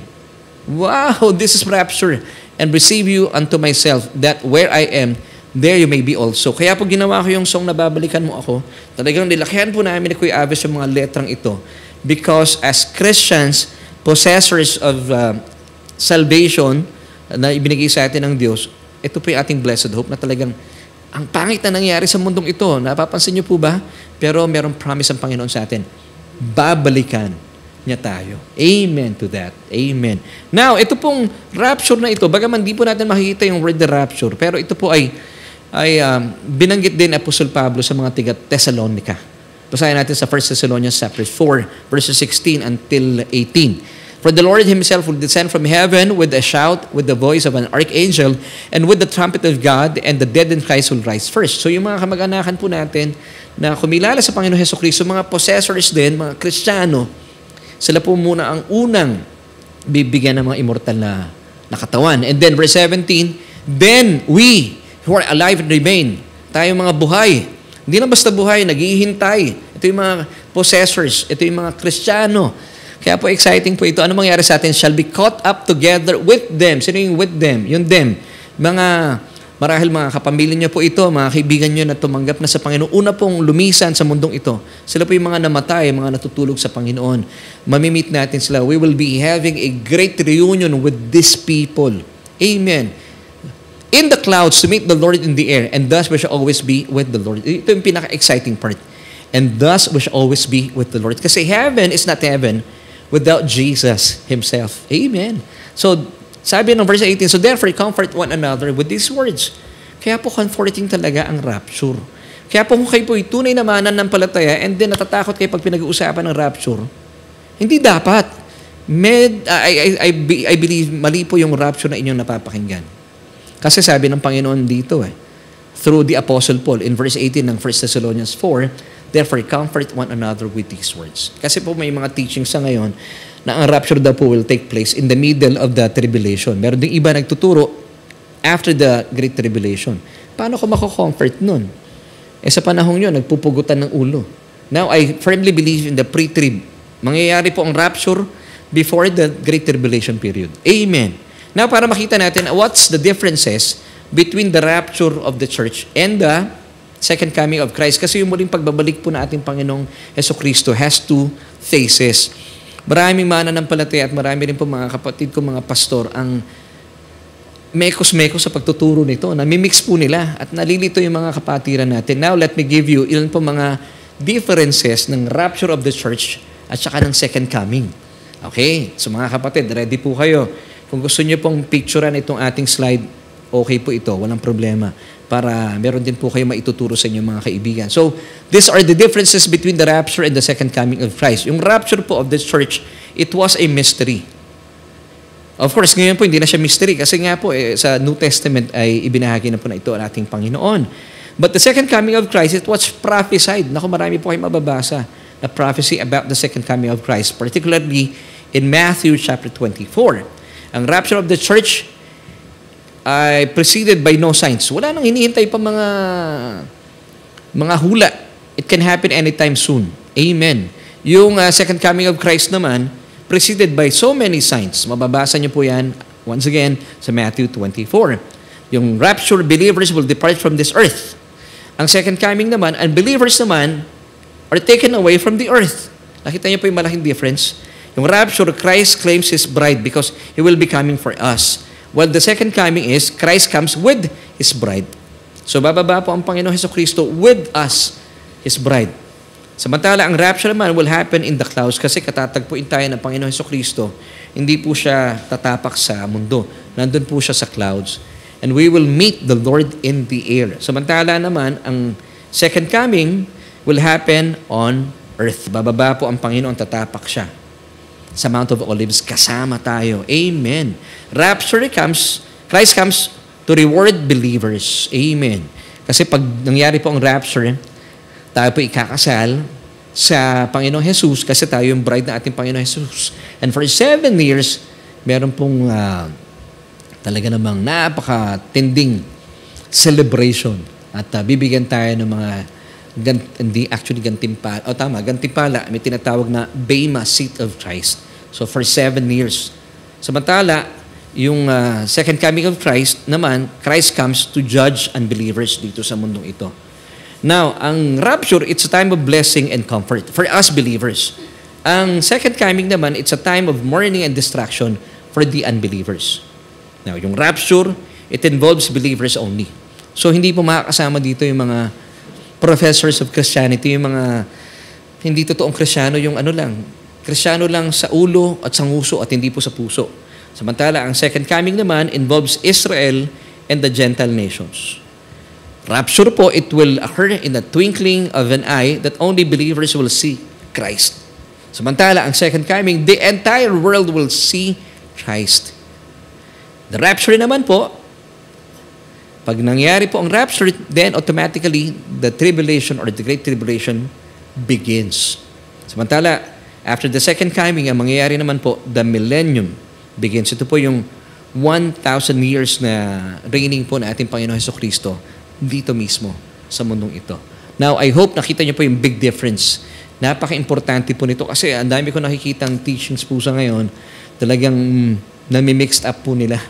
Wow! This is rapture. And receive you unto myself, that where I am, there you may be also. Kaya po ginawa ko yung song Nababalikan Mo Ako. Talagang nilakihan po namin ni Kuya Aves yung mga letrang ito. Because as Christians, possessors of uh, salvation na ibinigay sa atin ng Diyos, ito po yung ating blessed hope na talagang ang pangit na nangyari sa mundong ito. Napapansin niyo po ba? Pero merong promise ang Panginoon sa atin. Babalikan niya tayo. Amen to that. Amen. Now, ito pong rapture na ito, bagaman di po natin makikita yung word the rapture, pero ito po ay ay um, binanggit din Apostol Pablo sa mga tiga Thessalonica. Basahin natin sa First Thessalonians chapter four, verses sixteen until eighteen. For the Lord himself will descend from heaven with a shout, with the voice of an archangel, and with the trumpet of God, and the dead in Christ will rise first. So yung mga kamag-anakan po natin na kumilala sa Panginoon Hesukristo, mga possessors din, mga Kristiyano, sila po muna ang unang bibigyan ng mga immortal na, na katawan. And then verse seventeen, then we who are alive and remain, tayong mga buhay, hindi na basta buhay, naghihintay. Ito yung mga possessors, ito yung mga Kristiyano. Kaya po exciting po ito. Ano mangyari sa atin? Shall be caught up together with them. Sino yung with them? Yung them. Mga, marahil mga kapamilya nyo po ito, mga kaibigan nyo na tumanggap na sa Panginoon. Una pong lumisan sa mundong ito. Sila po yung mga namatay, mga natutulog sa Panginoon. Mamimit natin sila. We will be having a great reunion with these people. Amen. In the clouds to meet the Lord in the air, and thus we shall always be with the Lord. Ito yung pinaka-exciting part. And thus we shall always be with the Lord. Kasi heaven is not heaven without Jesus Himself. Amen. So, sabi ng verse eighteen, so therefore comfort one another with these words. Kaya po comforting talaga ang rapture. Kaya po kung kayo po tunay na mananampalataya and then natatakot kayo pag pinag-uusapan ng rapture, hindi dapat. Med, I, I, I, I believe mali po yung rapture na inyong napapakinggan. Kasi sabi ng Panginoon dito eh, through the Apostle Paul in verse eighteen ng First Thessalonians four, therefore comfort one another with these words. Kasi po may mga teachings sa ngayon na ang rapture daw po will take place in the middle of the tribulation. Meron ding iba nagtuturo after the Great Tribulation. Paano ko mako-comfort nun? Eh sa panahong yun, nagpupugutan ng ulo. Now, I firmly believe in the pre-trib. Mangyayari po ang rapture before the Great Tribulation period. Amen. Now, para makita natin what's the differences between the rapture of the church and the second coming of Christ. Kasi yung muling pagbabalik po na ating Panginoong Hesukristo has two phases. Maraming mananampalataya at marami rin po mga kapatid ko, mga pastor, ang mekos-mekos sa pagtuturo nito. Namimix po nila at nalilito yung mga kapatiran natin. Now, let me give you ilan po mga differences ng rapture of the church at saka ng second coming. Okay? So mga kapatid, ready po kayo. Kung gusto niyo pong picturean itong ating slide, okay po ito, walang problema. Para meron din po kayo maituturo sa inyong mga kaibigan. So, these are the differences between the rapture and the second coming of Christ. Yung rapture po of the church, it was a mystery. Of course, ngayon po hindi na siya mystery kasi nga po eh, sa New Testament ay ibinahagi na po na ito ang ating Panginoon. But the second coming of Christ, it was prophesied. Naku, marami po kayo mababasa na prophecy about the second coming of Christ, particularly in Matthew chapter twenty-four. Ang rapture of the church ay preceded by no signs. Wala nang hinihintay pa mga mga hula. It can happen anytime soon. Amen. Yung uh, second coming of Christ naman, preceded by so many signs. Mababasa niyo po yan, once again, sa Matthew twenty-four. Yung rapture, believers will depart from this earth. Ang second coming naman, unbelievers naman, are taken away from the earth. Nakita niyo po yung malaking difference? Yung rapture, Christ claims His bride because He will be coming for us. While the second coming is, Christ comes with His bride. So bababa po ang Panginoong Hesukristo with us, His bride. Samantala, ang rapture naman will happen in the clouds kasi katatagpuin tayo ng Panginoong Hesukristo. Hindi po siya tatapak sa mundo. Nandun po siya sa clouds. And we will meet the Lord in the air. Samantala naman, ang second coming will happen on earth. Bababa po ang Panginoon, tatapak siya sa Mount of Olives, kasama tayo. Amen. Rapture comes, Christ comes to reward believers. Amen. Kasi pag nangyari po ang rapture, tayo po ikakasal sa Panginoong Jesus kasi tayo yung bride ng ating Panginoong Jesus. And for seven years, meron pong uh, talaga namang napakatinding celebration. At uh, bibigyan tayo ng mga Gant, hindi actually gantimpala. O oh, tama, gantimpala. May tinatawag na Bema Seat of Christ. So for seven years. Samantala, yung uh, second coming of Christ naman, Christ comes to judge unbelievers dito sa mundong ito. Now, ang rapture, it's a time of blessing and comfort for us believers. Ang second coming naman, it's a time of mourning and distraction for the unbelievers. Now, yung rapture, it involves believers only. So hindi po makakasama dito yung mga professors of Christianity, yung mga hindi totoong Kristiyano, yung ano lang, Kristiyano lang sa ulo at sa nguso at hindi po sa puso. Samantala, ang second coming naman involves Israel and the Gentile nations. Rapture po, it will occur in the twinkling of an eye that only believers will see Christ. Samantala, ang second coming, the entire world will see Christ. The rapture naman po, pag nangyari po ang rapture, then automatically, the tribulation or the great tribulation begins. Samantala, after the second coming, ang mangyayari naman po, the millennium begins. Ito po yung one thousand years na reigning po na ating Panginoon Hesukristo dito mismo sa mundong ito. Now, I hope nakita niyo po yung big difference. Napaka-importante po nito kasi ang dami ko nakikitang teachings po sa ngayon, talagang nami-mixed up po nila.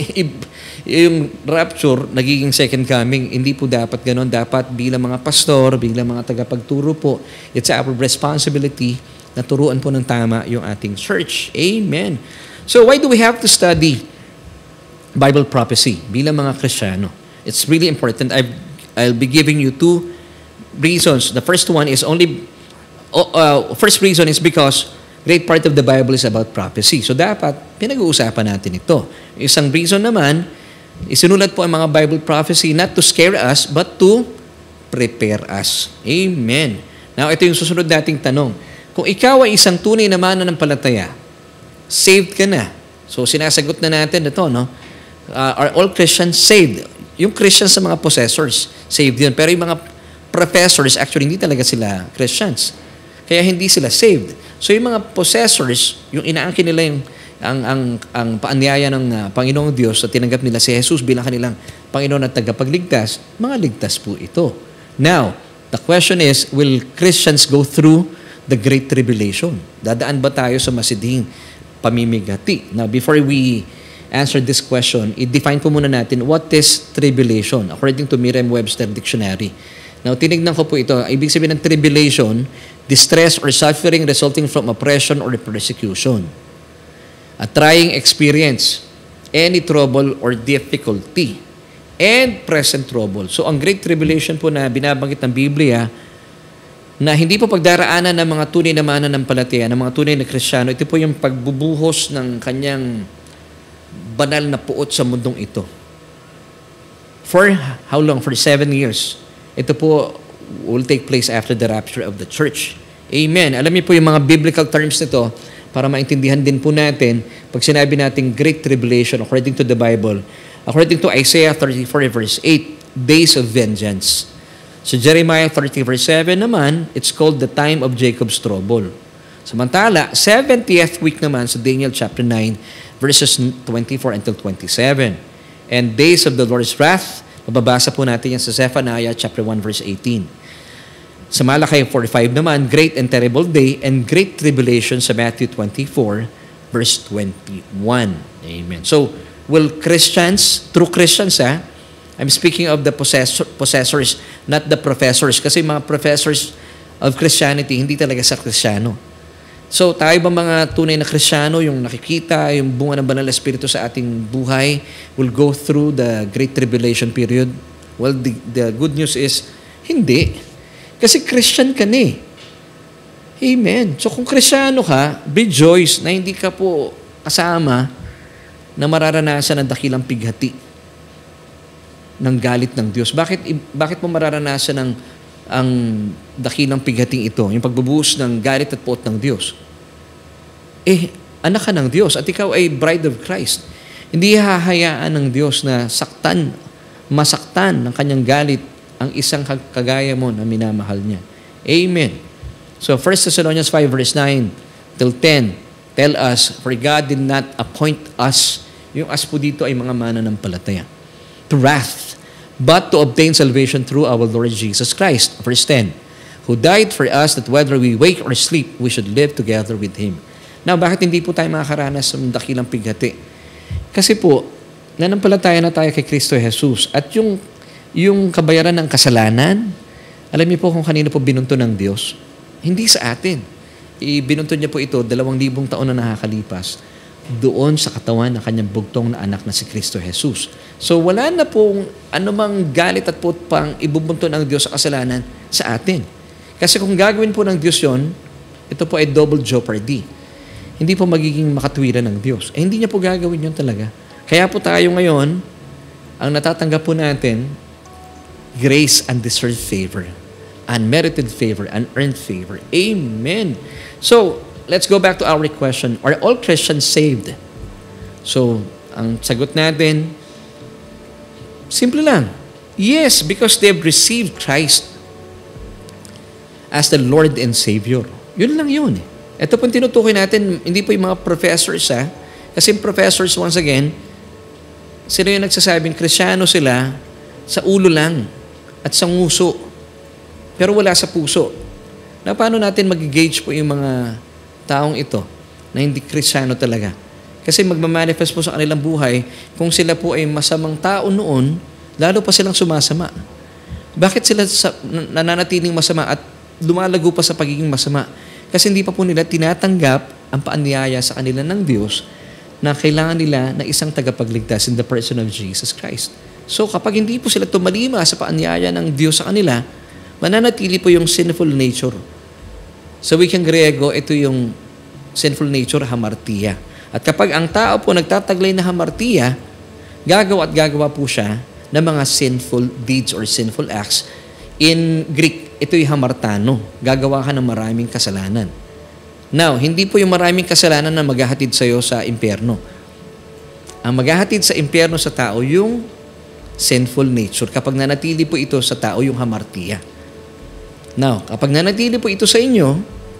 Yung rapture, nagiging second coming, hindi po dapat ganon. Dapat bilang mga pastor, bilang mga tagapagturo po, it's our responsibility na turuan po ng tama yung ating church. Amen. So why do we have to study Bible prophecy bilang mga Kristiyano? It's really important. I've, I'll be giving you two reasons. The first one is only, uh, first reason is because great part of the Bible is about prophecy. So dapat, pinag-uusapan natin ito. Isang reason naman, isinulat po ang mga Bible prophecy not to scare us, but to prepare us. Amen. Now, ito yung susunod nating tanong. Kung ikaw ay isang tunay na mananampalataya, saved ka na. So, sinasagot na natin ito, no? Uh, are all Christians saved? Yung Christians sa mga possessors, saved yun. Pero yung mga professors, actually, hindi talaga sila Christians. Kaya hindi sila saved. So yung mga possessors, yung inaangkin nila yung ang ang ang paanyaya ng uh, Panginoong Diyos at tinanggap nila si Jesus bilang kanilang Panginoon at tagapagligtas, mga ligtas po ito. Now, the question is, will Christians go through the great tribulation? Dadaan ba tayo sa masidhing pamimigati? Now, before we answer this question, i-define po muna natin what is tribulation according to Merriam-Webster Dictionary. Now, tinignan ko po ito. Ibig sabihin ng tribulation, distress or suffering resulting from oppression or persecution. A trying experience, any trouble or difficulty, and present trouble. So, ang Great Tribulation po na binabanggit ng Biblia, na hindi po pagdaraanan ng mga tunay na mananampalataya, ng mga tunay na Kristiyano, ito po yung pagbubuhos ng kanyang banal na puot sa mundong ito. For how long? For seven years. Ito po will take place after the rapture of the church. Amen. Alam niyo po yung mga biblical terms nito para maintindihan din po natin pag sinabi natin Great Tribulation according to the Bible. According to Isaiah thirty-four verse eight, days of vengeance. So Jeremiah thirty verse seven naman, it's called the time of Jacob's trouble. Samantala, seventieth week naman sa Daniel chapter nine verses twenty-four until twenty-seven. And days of the Lord's wrath, mababasa po natin yan sa Zephaniah chapter one verse eighteen. Sa Malachi forty-five naman, great and terrible day and great tribulation sa Matthew twenty-four verse twenty-one. Amen. So, will Christians, true Christians ha, I'm speaking of the possessor, possessors, not the professors. Kasi mga professors of Christianity, hindi talaga sa Kristiyano. So, tayo ba mga tunay na Kristiyano, yung nakikita, yung bunga ng banal na Espiritu sa ating buhay, will go through the Great Tribulation period? Well, the, the good news is, hindi. Kasi Christian ka na eh. Amen. So, kung Kristiyano ka, rejoice na hindi ka po kasama na mararanasan ng dakilang pighati ng galit ng Diyos. Bakit, bakit mo mararanasan ng ang dakilang pighating ito, yung pagbubuhos ng galit at puot ng Diyos? Eh, anak ka ng Diyos at ikaw ay bride of Christ. Hindi hahayaan ng Diyos na saktan, masaktan ng kanyang galit ang isang kagaya mo na minamahal niya. Amen. So, First Thessalonians five verse nine till ten tell us, for God did not appoint us, yung us po dito ay mga mananampalataya, to wrath, but to obtain salvation through our Lord Jesus Christ. Verse ten, who died for us that whether we wake or sleep, we should live together with Him. Now, bakit hindi po tayo makakaranas ng dakilang pighati? Kasi po, nanampalataya na tayo kay Kristo Jesus. At yung, yung kabayaran ng kasalanan, alam niyo po kung kanino po binunto ng Diyos? Hindi sa atin. Ibinunto niya po ito dalawang libong taon na nakakalipas doon sa katawan ng kanyang bugtong na anak na si Kristo Jesus. So, wala na pong anumang galit at put pang ibubunto ng Diyos sa kasalanan sa atin. Kasi kung gagawin po ng Diyos yon, ito po ay double jeopardy. Hindi po magiging makatwiran ng Diyos. Eh, hindi niya po gagawin yon talaga. Kaya po tayo ngayon, ang natatanggap po natin, grace and deserved favor, unmerited favor, unearned favor. Amen. So, let's go back to our question. Are all Christians saved? So, ang sagot natin, simple lang. Yes, because they've received Christ as the Lord and Savior. Yun lang yun. Ito pong tinutukoy natin, hindi po yung mga professors, ha? Kasi professors, once again, sila yung nagsasabing Kristyano sila sa ulo lang at sa nguso, pero wala sa puso. Na paano natin mag-gauge po yung mga taong ito na hindi Kristyano talaga? Kasi magmamanifest po sa kanilang buhay kung sila po ay masamang tao noon, lalo pa silang sumasama. Bakit sila sa, nananatiling masama at lumalago pa sa pagiging masama? Kasi hindi pa po nila tinatanggap ang paanyaya sa kanila ng Diyos na kailangan nila na isang tagapagligtas in the person of Jesus Christ. So kapag hindi po sila tumalima sa paanyaya ng Diyos sa kanila, mananatili po yung sinful nature. Sa wikang Griego, ito yung sinful nature, hamartia. At kapag ang tao po nagtataglay na hamartia, gagawa at gagawa po siya ng mga sinful deeds or sinful acts. In Greek, ito'y hamartano. Gagawa ka ng maraming kasalanan. Now, hindi po yung maraming kasalanan na maghahatid sa'yo sa impyerno. Ang maghahatid sa impyerno sa tao, yung sinful nature. Kapag nanatili po ito sa tao, yung hamartia. Now, kapag nanatili po ito sa inyo,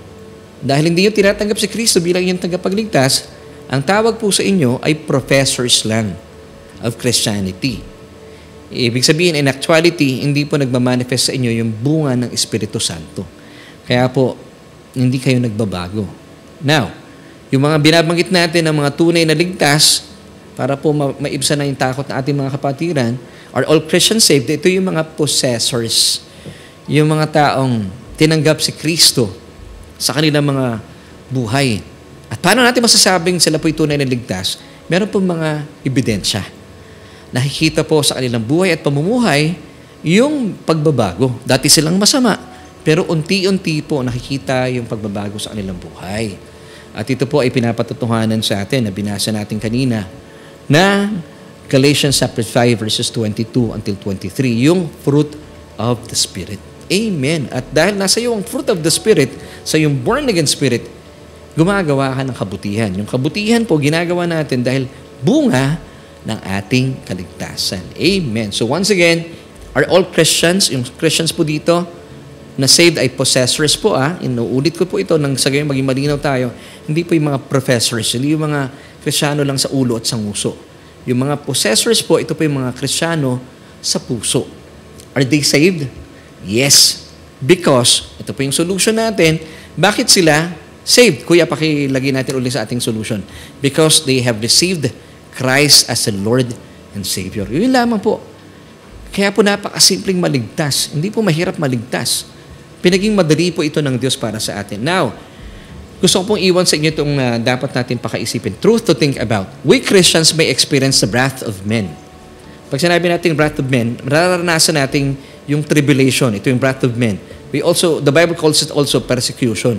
dahil hindi nyo tinatanggap si Kristo bilang inyong tagapagligtas, ang tawag po sa inyo ay professors lang of Christianity. Ibig sabihin, in actuality, hindi po nagmamanifest sa inyo yung bunga ng Espiritu Santo. Kaya po, hindi kayo nagbabago. Now, yung mga binabanggit natin ng mga tunay na ligtas, para po ma- maibsan na yung takot na ating mga kapatiran, are all Christians saved? Ito yung mga possessors. Yung mga taong tinanggap si Kristo sa kanilang mga buhay. At paano natin masasabing sila po yung tunay na ligtas? Meron po mga ebidensya. Nakikita po sa kanilang buhay at pamumuhay yung pagbabago. Dati silang masama, pero unti-unti po nakikita yung pagbabago sa kanilang buhay. At ito po ay pinapatutuhanan sa atin na binasa natin kanina na Galatians chapter five verses twenty-two until twenty-three, yung fruit of the Spirit. Amen. At dahil nasa iyo ang fruit of the Spirit, sa yung born-again spirit, gumagawa ka ng kabutihan. Yung kabutihan po ginagawa natin dahil bunga ng ating kaligtasan. Amen. So once again, are all Christians, yung Christians po dito, na saved ay possessors po, ah. Inuulit ko po ito nang sa gayon maging malinaw tayo. Hindi po yung mga professors, hindi yung mga Kristiyano lang sa ulo at sa nguso. Yung mga possessors po, ito po yung mga Kristiyano sa puso. Are they saved? Yes. Because, ito po yung solution natin, bakit sila saved? Kuya, pakilagay natin ulit sa ating solution. Because they have received Christ as the Lord and Savior. Yun lamang po. Kaya po napakasimpleng maligtas. Hindi po mahirap maligtas. Pinaging madali po ito ng Diyos para sa atin. Now, gusto ko pong iwan sa inyo itong uh, dapat natin pakaisipin. Truth to think about. We Christians may experience the wrath of men. Pag sinabi natin wrath of men, mararanasan natin yung tribulation. Ito yung wrath of men. We also, the Bible calls it also persecution.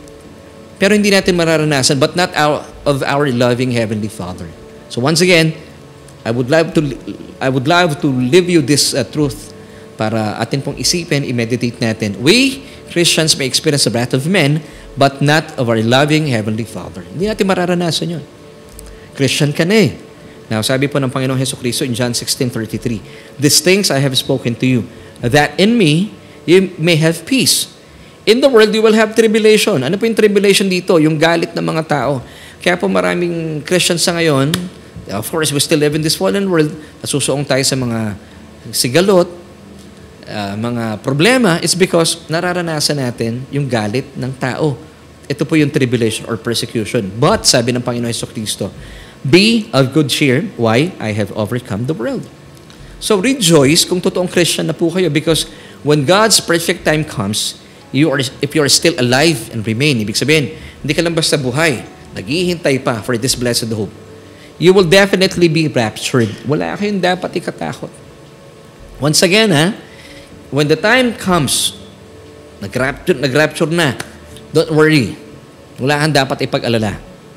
Pero hindi natin mararanasan, but not our, of our loving Heavenly Father. So once again, I would love to I would love to leave you this uh, truth para atin pong isipin, i-meditate natin. We Christians may experience the wrath of men, but not of our loving Heavenly Father. Hindi natin mararanasan yun. Christian ka na eh. Now, sabi po ng Panginoong Hesukristo in John sixteen thirty-three, "These things I have spoken to you, that in me you may have peace. In the world you will have tribulation." Ano po yung tribulation dito? Yung galit ng mga tao. Kaya po maraming Christians sa ngayon, of course, we still live in this fallen world, nasusuong tayo sa mga sigalot, Uh, mga problema is because nararanasan natin yung galit ng tao. Ito po yung tribulation or persecution. But, sabi ng Panginoon Jesucristo, "Be of good cheer. Why? I have overcome the world." So, rejoice kung totoong Christian na po kayo because when God's perfect time comes, you are, if you are still alive and remain, ibig sabihin, hindi ka lang basta buhay, naghihintay pa for this blessed hope, you will definitely be raptured. Wala kayong dapat ikatakot. Once again, ha, when the time comes, nag-rapture, nag-rapture na, don't worry. Wala kang dapat ipag-alala.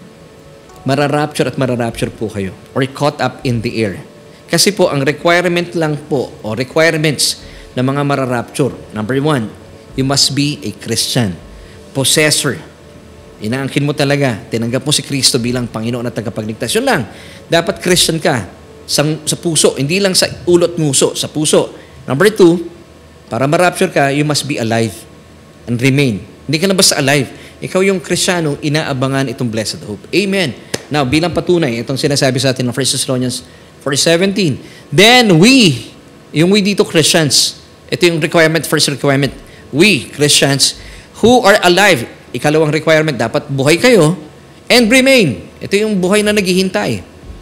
Mararapture at mararapture po kayo. Or caught up in the air. Kasi po, ang requirement lang po, o requirements ng mga mararapture, number one, you must be a Christian. Possessor. Inaangkin mo talaga. Tinanggap mo si Kristo bilang Panginoon at tagapagligtas. Yun lang. Dapat Christian ka. Sa, sa puso. Hindi lang sa ulot nguso. Sa puso. Number two, para ma-rapture ka, you must be alive and remain. Hindi ka na basta alive. Ikaw yung Kristyano, inaabangan itong blessed hope. Amen. Now, bilang patunay, itong sinasabi sa atin ng First Thessalonians four seventeen. Then we, yung we dito Christians, ito yung requirement, first requirement. We, Christians, who are alive, ikalawang requirement, dapat buhay kayo, and remain. Ito yung buhay na naghihintay.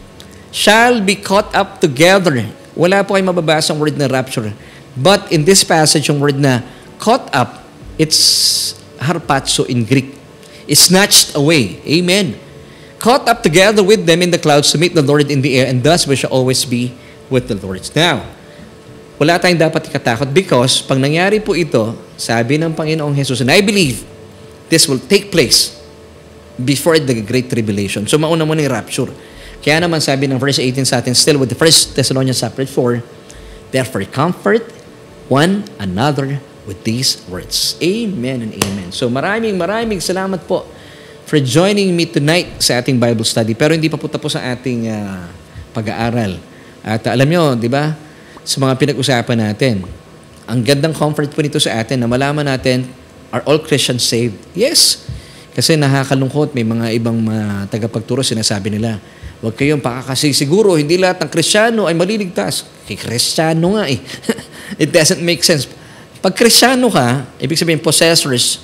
Shall be caught up together. Wala po kayong mababasang word na rapture. But in this passage, yung word na caught up, it's harpazo in Greek. It's snatched away. Amen. Caught up together with them in the clouds to meet the Lord in the air, and thus we shall always be with the Lord. Now, wala tayong dapat ikatakot because pag nangyari po ito, sabi ng Panginoong Jesus, and I believe this will take place before the Great Tribulation. So, mauna mo na yung rapture. Kaya naman sabi ng verse eighteen sa atin, still with the First Thessalonians chapter four, "Therefore comfort one another with these words." Amen and amen. So maraming maraming salamat po for joining me tonight sa ating Bible study. Pero hindi pa po tapos ang ating uh, pag-aaral. At uh, alam nyo, di ba, sa mga pinag-usapan natin, ang gandang comfort po nito sa atin na malaman natin, are all Christians saved? Yes. Kasi nakakalungkot, may mga ibang uh, tagapagturo sinasabi nila, huwag kayong pakakasisiguro, hindi lahat ng Kristyano ay maliligtas. Kay Kristyano nga eh. It doesn't make sense. Pag Kristyano ka, ibig sabihin possessors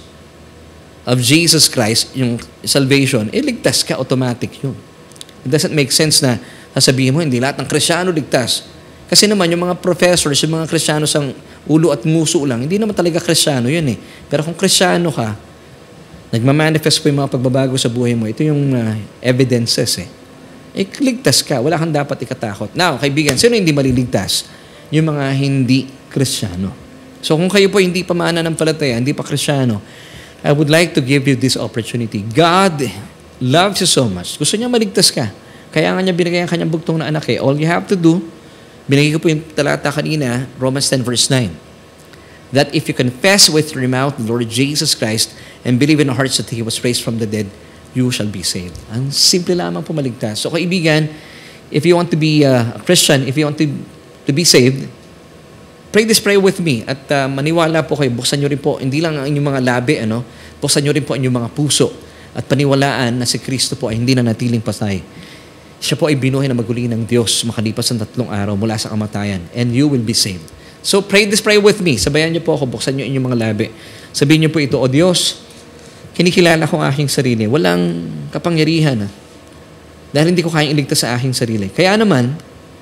of Jesus Christ, yung salvation, eh ligtas ka, automatic yun. It doesn't make sense na sasabihin mo, hindi lahat ng Kristyano ligtas. Kasi naman, yung mga professors, yung mga Kristyano sang ulo at nguso lang, hindi naman talaga Kristyano yun eh. Pero kung Kristyano ka, nagmamanifest po yung mga pagbabago sa buhay mo, ito yung uh, evidences eh. Eh, ligtas ka, wala kang dapat ikatakot. Now, kaibigan, sino hindi maliligtas? Yung mga hindi Kristyano. So kung kayo po hindi pa mananampalataya, hindi pa Kristyano, I would like to give you this opportunity. God loves you so much. Gusto niya maligtas ka. Kaya nga niya binigay ang kanyang bugtong na anak eh. All you have to do, binigay ko po yung talata kanina, Romans ten verse nine, that if you confess with your mouth the Lord Jesus Christ and believe in your hearts that He was raised from the dead, you shall be saved. Ang simple lamang po maligtas. So kaibigan, if you want to be uh, a Christian, if you want to to be saved, pray this prayer with me at uh, maniwala po kayo, buksan nyo rin po, hindi lang ang inyong mga labi, ano, buksan nyo rin po ang inyong mga puso at paniwalaan na si Kristo po ay hindi na natiling patay. Siya po ay binuhay na maguli ng Diyos makalipas ng tatlong araw mula sa kamatayan, and you will be saved. So pray this prayer with me. Sabayan nyo po ako, buksan nyo inyong mga labi. Sabihin nyo po ito, O Diyos, kinikilala ko ang aking sarili. Walang kapangyarihan. Ah. Dahil hindi ko kayang iligtas sa aking sarili. Kaya naman,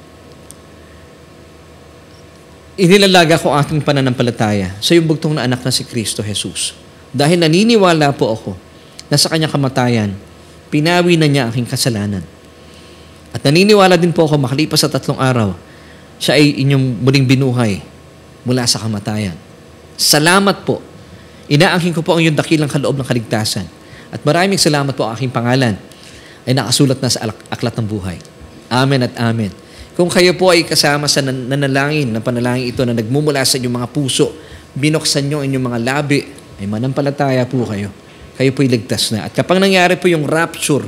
inilalaga ko aking pananampalataya sa yung bugtong na anak na si Kristo Jesus. Dahil naniniwala po ako na sa kanyang kamatayan, pinawi na niya ang aking kasalanan. At naniniwala din po ako makalipas sa tatlong araw, siya ay inyong muling binuhay mula sa kamatayan. Salamat po. Inaangkin ko po ang iyong dakilang kaloob ng kaligtasan. At maraming salamat po ang aking pangalan ay nakasulat na sa aklat ng buhay. Amen at amen. Kung kayo po ay kasama sa nanalangin, na panalangin ito na nagmumula sa inyong mga puso, binuksan nyo inyong mga labi, ay manampalataya po kayo. Kayo po'y ligtas na. At kapag nangyari po yung rapture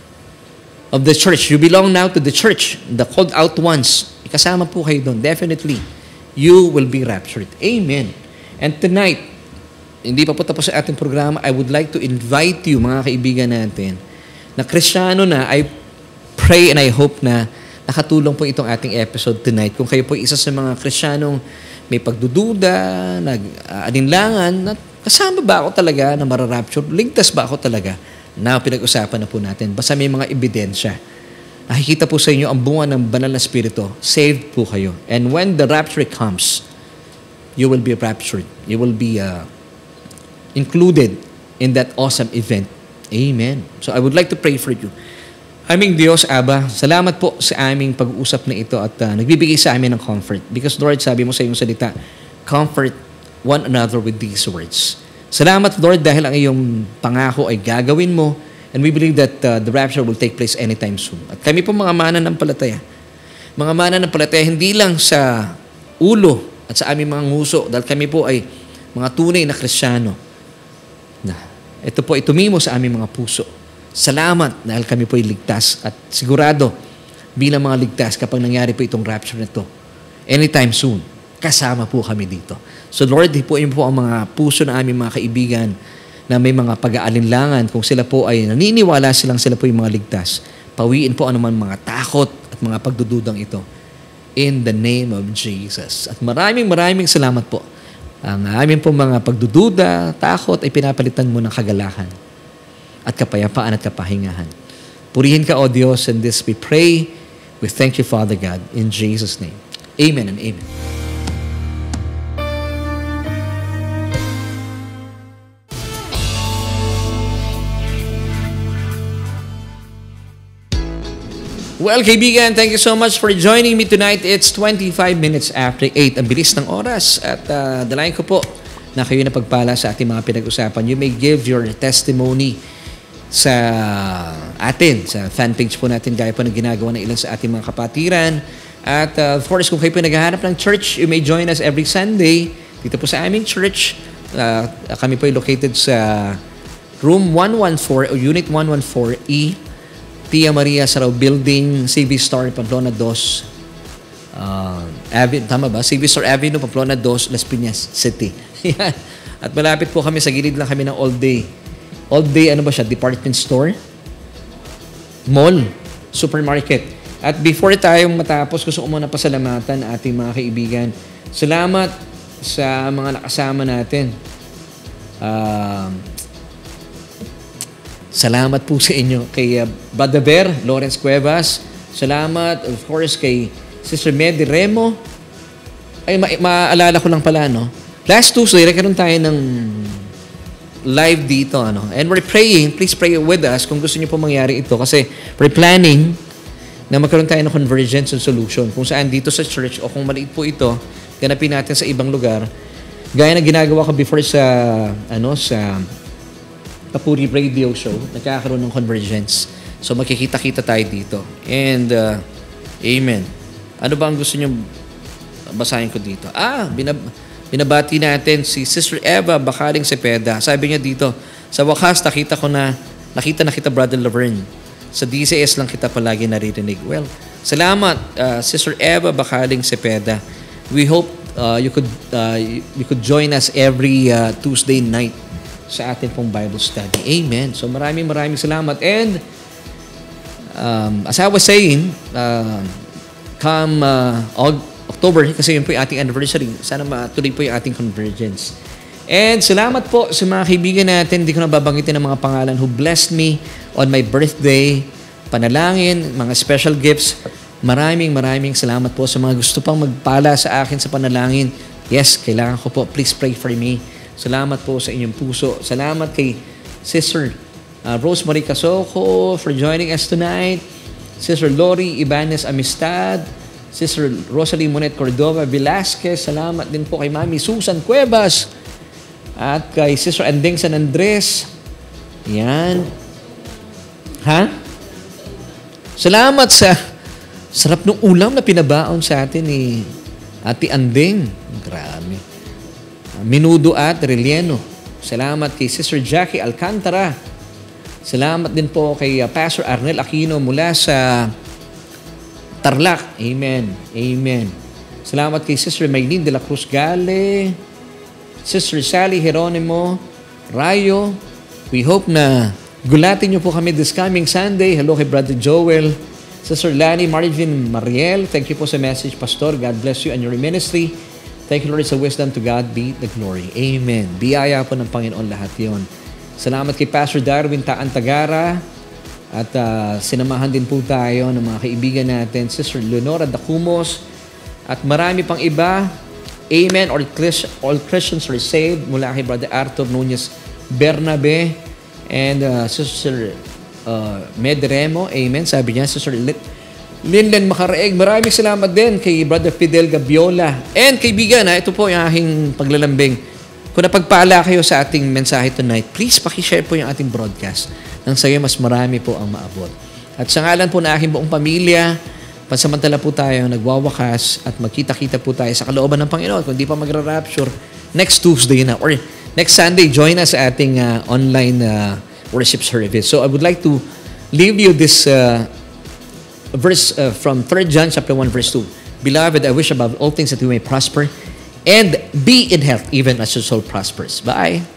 of the church, you belong now to the church, the called out ones, kasama po kayo doon. Definitely, you will be raptured. Amen. And tonight, hindi pa po tapos sa ating programa, I would like to invite you, mga kaibigan natin, na Kristiyano na, I pray and I hope na nakatulong po itong ating episode tonight. Kung kayo po isa sa mga Kristiyanong may pagdududa, nag-alinlangan, na kasama ba ako talaga na mararapture? Ligtas ba ako talaga? Na pinag-usapan na po natin. Basta may mga ebidensya. Nakikita po sa inyo ang bunga ng banal na spirito. Saved po kayo. And when the rapture comes, you will be raptured. You will be uh, included in that awesome event. Amen. So I would like to pray for you. Aming Diyos, Aba, salamat po sa aming pag-uusap na ito at uh, nagbibigay sa amin ng comfort. Because Lord, sabi mo sa iyong salita, comfort one another with these words. Salamat, Lord, dahil ang iyong pangako ay gagawin mo and we believe that uh, the rapture will take place anytime soon. At kami po mga mananampalataya, mga mananampalataya hindi lang sa ulo at sa aming mga nguso dahil kami po ay mga tunay na Kristiyano na ito po ay tumimo sa aming mga puso. Salamat dahil kami po ay ligtas at sigurado bilang mga ligtas kapag nangyari po itong rapture na ito, anytime soon, kasama po kami dito. So Lord, di po yun po ang mga puso na aming mga kaibigan na may mga pag-aalinlangan kung sila po ay naniniwala silang sila po yung mga ligtas. Pawiin po anuman mga takot at mga pagdududang ito. In the name of Jesus. At maraming maraming salamat po. Ang aming po mga pagdududa, takot ay pinapalitan mo ng kagalakan at kapayapaan at kapahingahan. Purihin ka, O Diyos, and this we pray. We thank you, Father God, in Jesus' name. Amen and amen. Well, kaibigan, thank you so much for joining me tonight. It's twenty-five minutes after eight. Ang bilis ng oras. At uh, dalayan ko po na kayo na pagpala sa ating mga pinag-usapan. You may give your testimony sa atin, sa fan page po natin, gaya po ng ginagawa ng ilan sa ating mga kapatiran. At uh, of course, kung kayo po naghahanap ng church, you may join us every Sunday dito po sa aming church. Uh, kami po ay located sa room one fourteen o unit one fourteen E, Tia Maria Sarao Building, C V Star, Pamplona two. Uh, Avenue, tama ba? C V Star Avenue, Pamplona two, Las Piñas City. At malapit po kami, sa gilid lang kami ng all day. All day, ano ba siya? Department store? Mall? Supermarket? At before tayong matapos, gusto ko muna pasalamatan ating mga kaibigan. Salamat sa mga nakasama natin. Uh, salamat po sa inyo. Kay uh, Brother Bear, Lawrence Cuevas. Salamat, of course, kay Sister Medi Remo. Ay, ma- maalala ko lang pala, no? Last Tuesday, nagkaroon tayo ng live dito, ano. And we're praying, please pray with us kung gusto niyo po mangyari ito kasi we're planning na magkaroon tayo ng convergence and solution kung saan dito sa church o kung maliit po ito, ganapin natin sa ibang lugar. Gaya na ginagawa ko before sa ano sa Kapuri Radio Show, nagkakaroon ng convergence. So magkikita-kita tayo dito. And uh, amen. Ano ba ang gusto niyo basahin ko dito? Ah, binab Binabati natin si Sister Eva Bakaling Cepeda. Sabi niya dito, sa wakas nakita ko na, nakita na kita Brother Laverne. Sa D C S lang kita palagi naririnig. Well, salamat uh, Sister Eva Bakaling Cepeda. We hope uh, you could uh, you could join us every uh, Tuesday night sa atin pong Bible study. Amen. So maraming maraming salamat. And um, as I was saying, uh, come uh, August, October, kasi yun po yung ating anniversary. Sana matuloy po yung ating convergence. And salamat po sa mga kaibigan natin, hindi ko na babanggitin ang mga pangalan, who blessed me on my birthday, panalangin, mga special gifts. Maraming maraming salamat po sa mga gusto pang magpala sa akin sa panalangin. Yes, kailangan ko po. Please pray for me. Salamat po sa inyong puso. Salamat kay Sister uh, Rosemary Casoco for joining us tonight. Sister Lori Ibanez Amistad. Sister Rosalie Monet Cordova Velasquez. Salamat din po kay Mami Susan Cuevas. At kay Sister Andeng San Andres. Yan. Ha? Salamat sa sarap ng ulam na pinabaon sa atin ni Ate Andeng. Grabe. Minudo at relleno. Salamat kay Sister Jackie Alcantara. Salamat din po kay uh, Pastor Arnel Aquino mula sa Tarlac. Amen. Amen. Salamat kay Sister Maylene de la Cruz Gale, Sister Sally Geronimo Rayo. We hope na gulatin niyo po kami this coming Sunday. Hello kay Brother Joel. Sister Lani Marvin Mariel, thank you po sa message, Pastor. God bless you and your ministry. Thank you, Lord, sa wisdom. To God be the glory. Amen. Biyaya po ng Panginoon lahat yon. Salamat kay Pastor Darwin Taan Tagara. At uh, sinamahan din po tayo ng mga kaibigan natin, Sister Leonora Dacumos. At marami pang iba. Amen. All, Christ, all Christians are saved. Mula kay Brother Arthur Nunez Bernabe. And uh, Sister uh, Medremo. Amen. Sabi niya, Sister Linlen Macaraeg. Maraming salamat din kay Brother Fidel Gabiola. And kaibigan, ha, ito po yung aking paglalambing. Kung napagpala kayo sa ating mensahe tonight, please pakishare po yung ating broadcast. Nang sa'yo, mas marami po ang maabot. At sa ngalan po na aking buong pamilya, pansamantala po tayo nagwawakas at magkita-kita po tayo sa kalooban ng Panginoon. Kung di pa magra-rapture, next Tuesday na or next Sunday, join us sa ating uh, online uh, worship service. So I would like to leave you this uh, verse uh, from Third John chapter one, verse two. Beloved, I wish above all things that you may prosper and be in health, even as your soul prospers. Bye.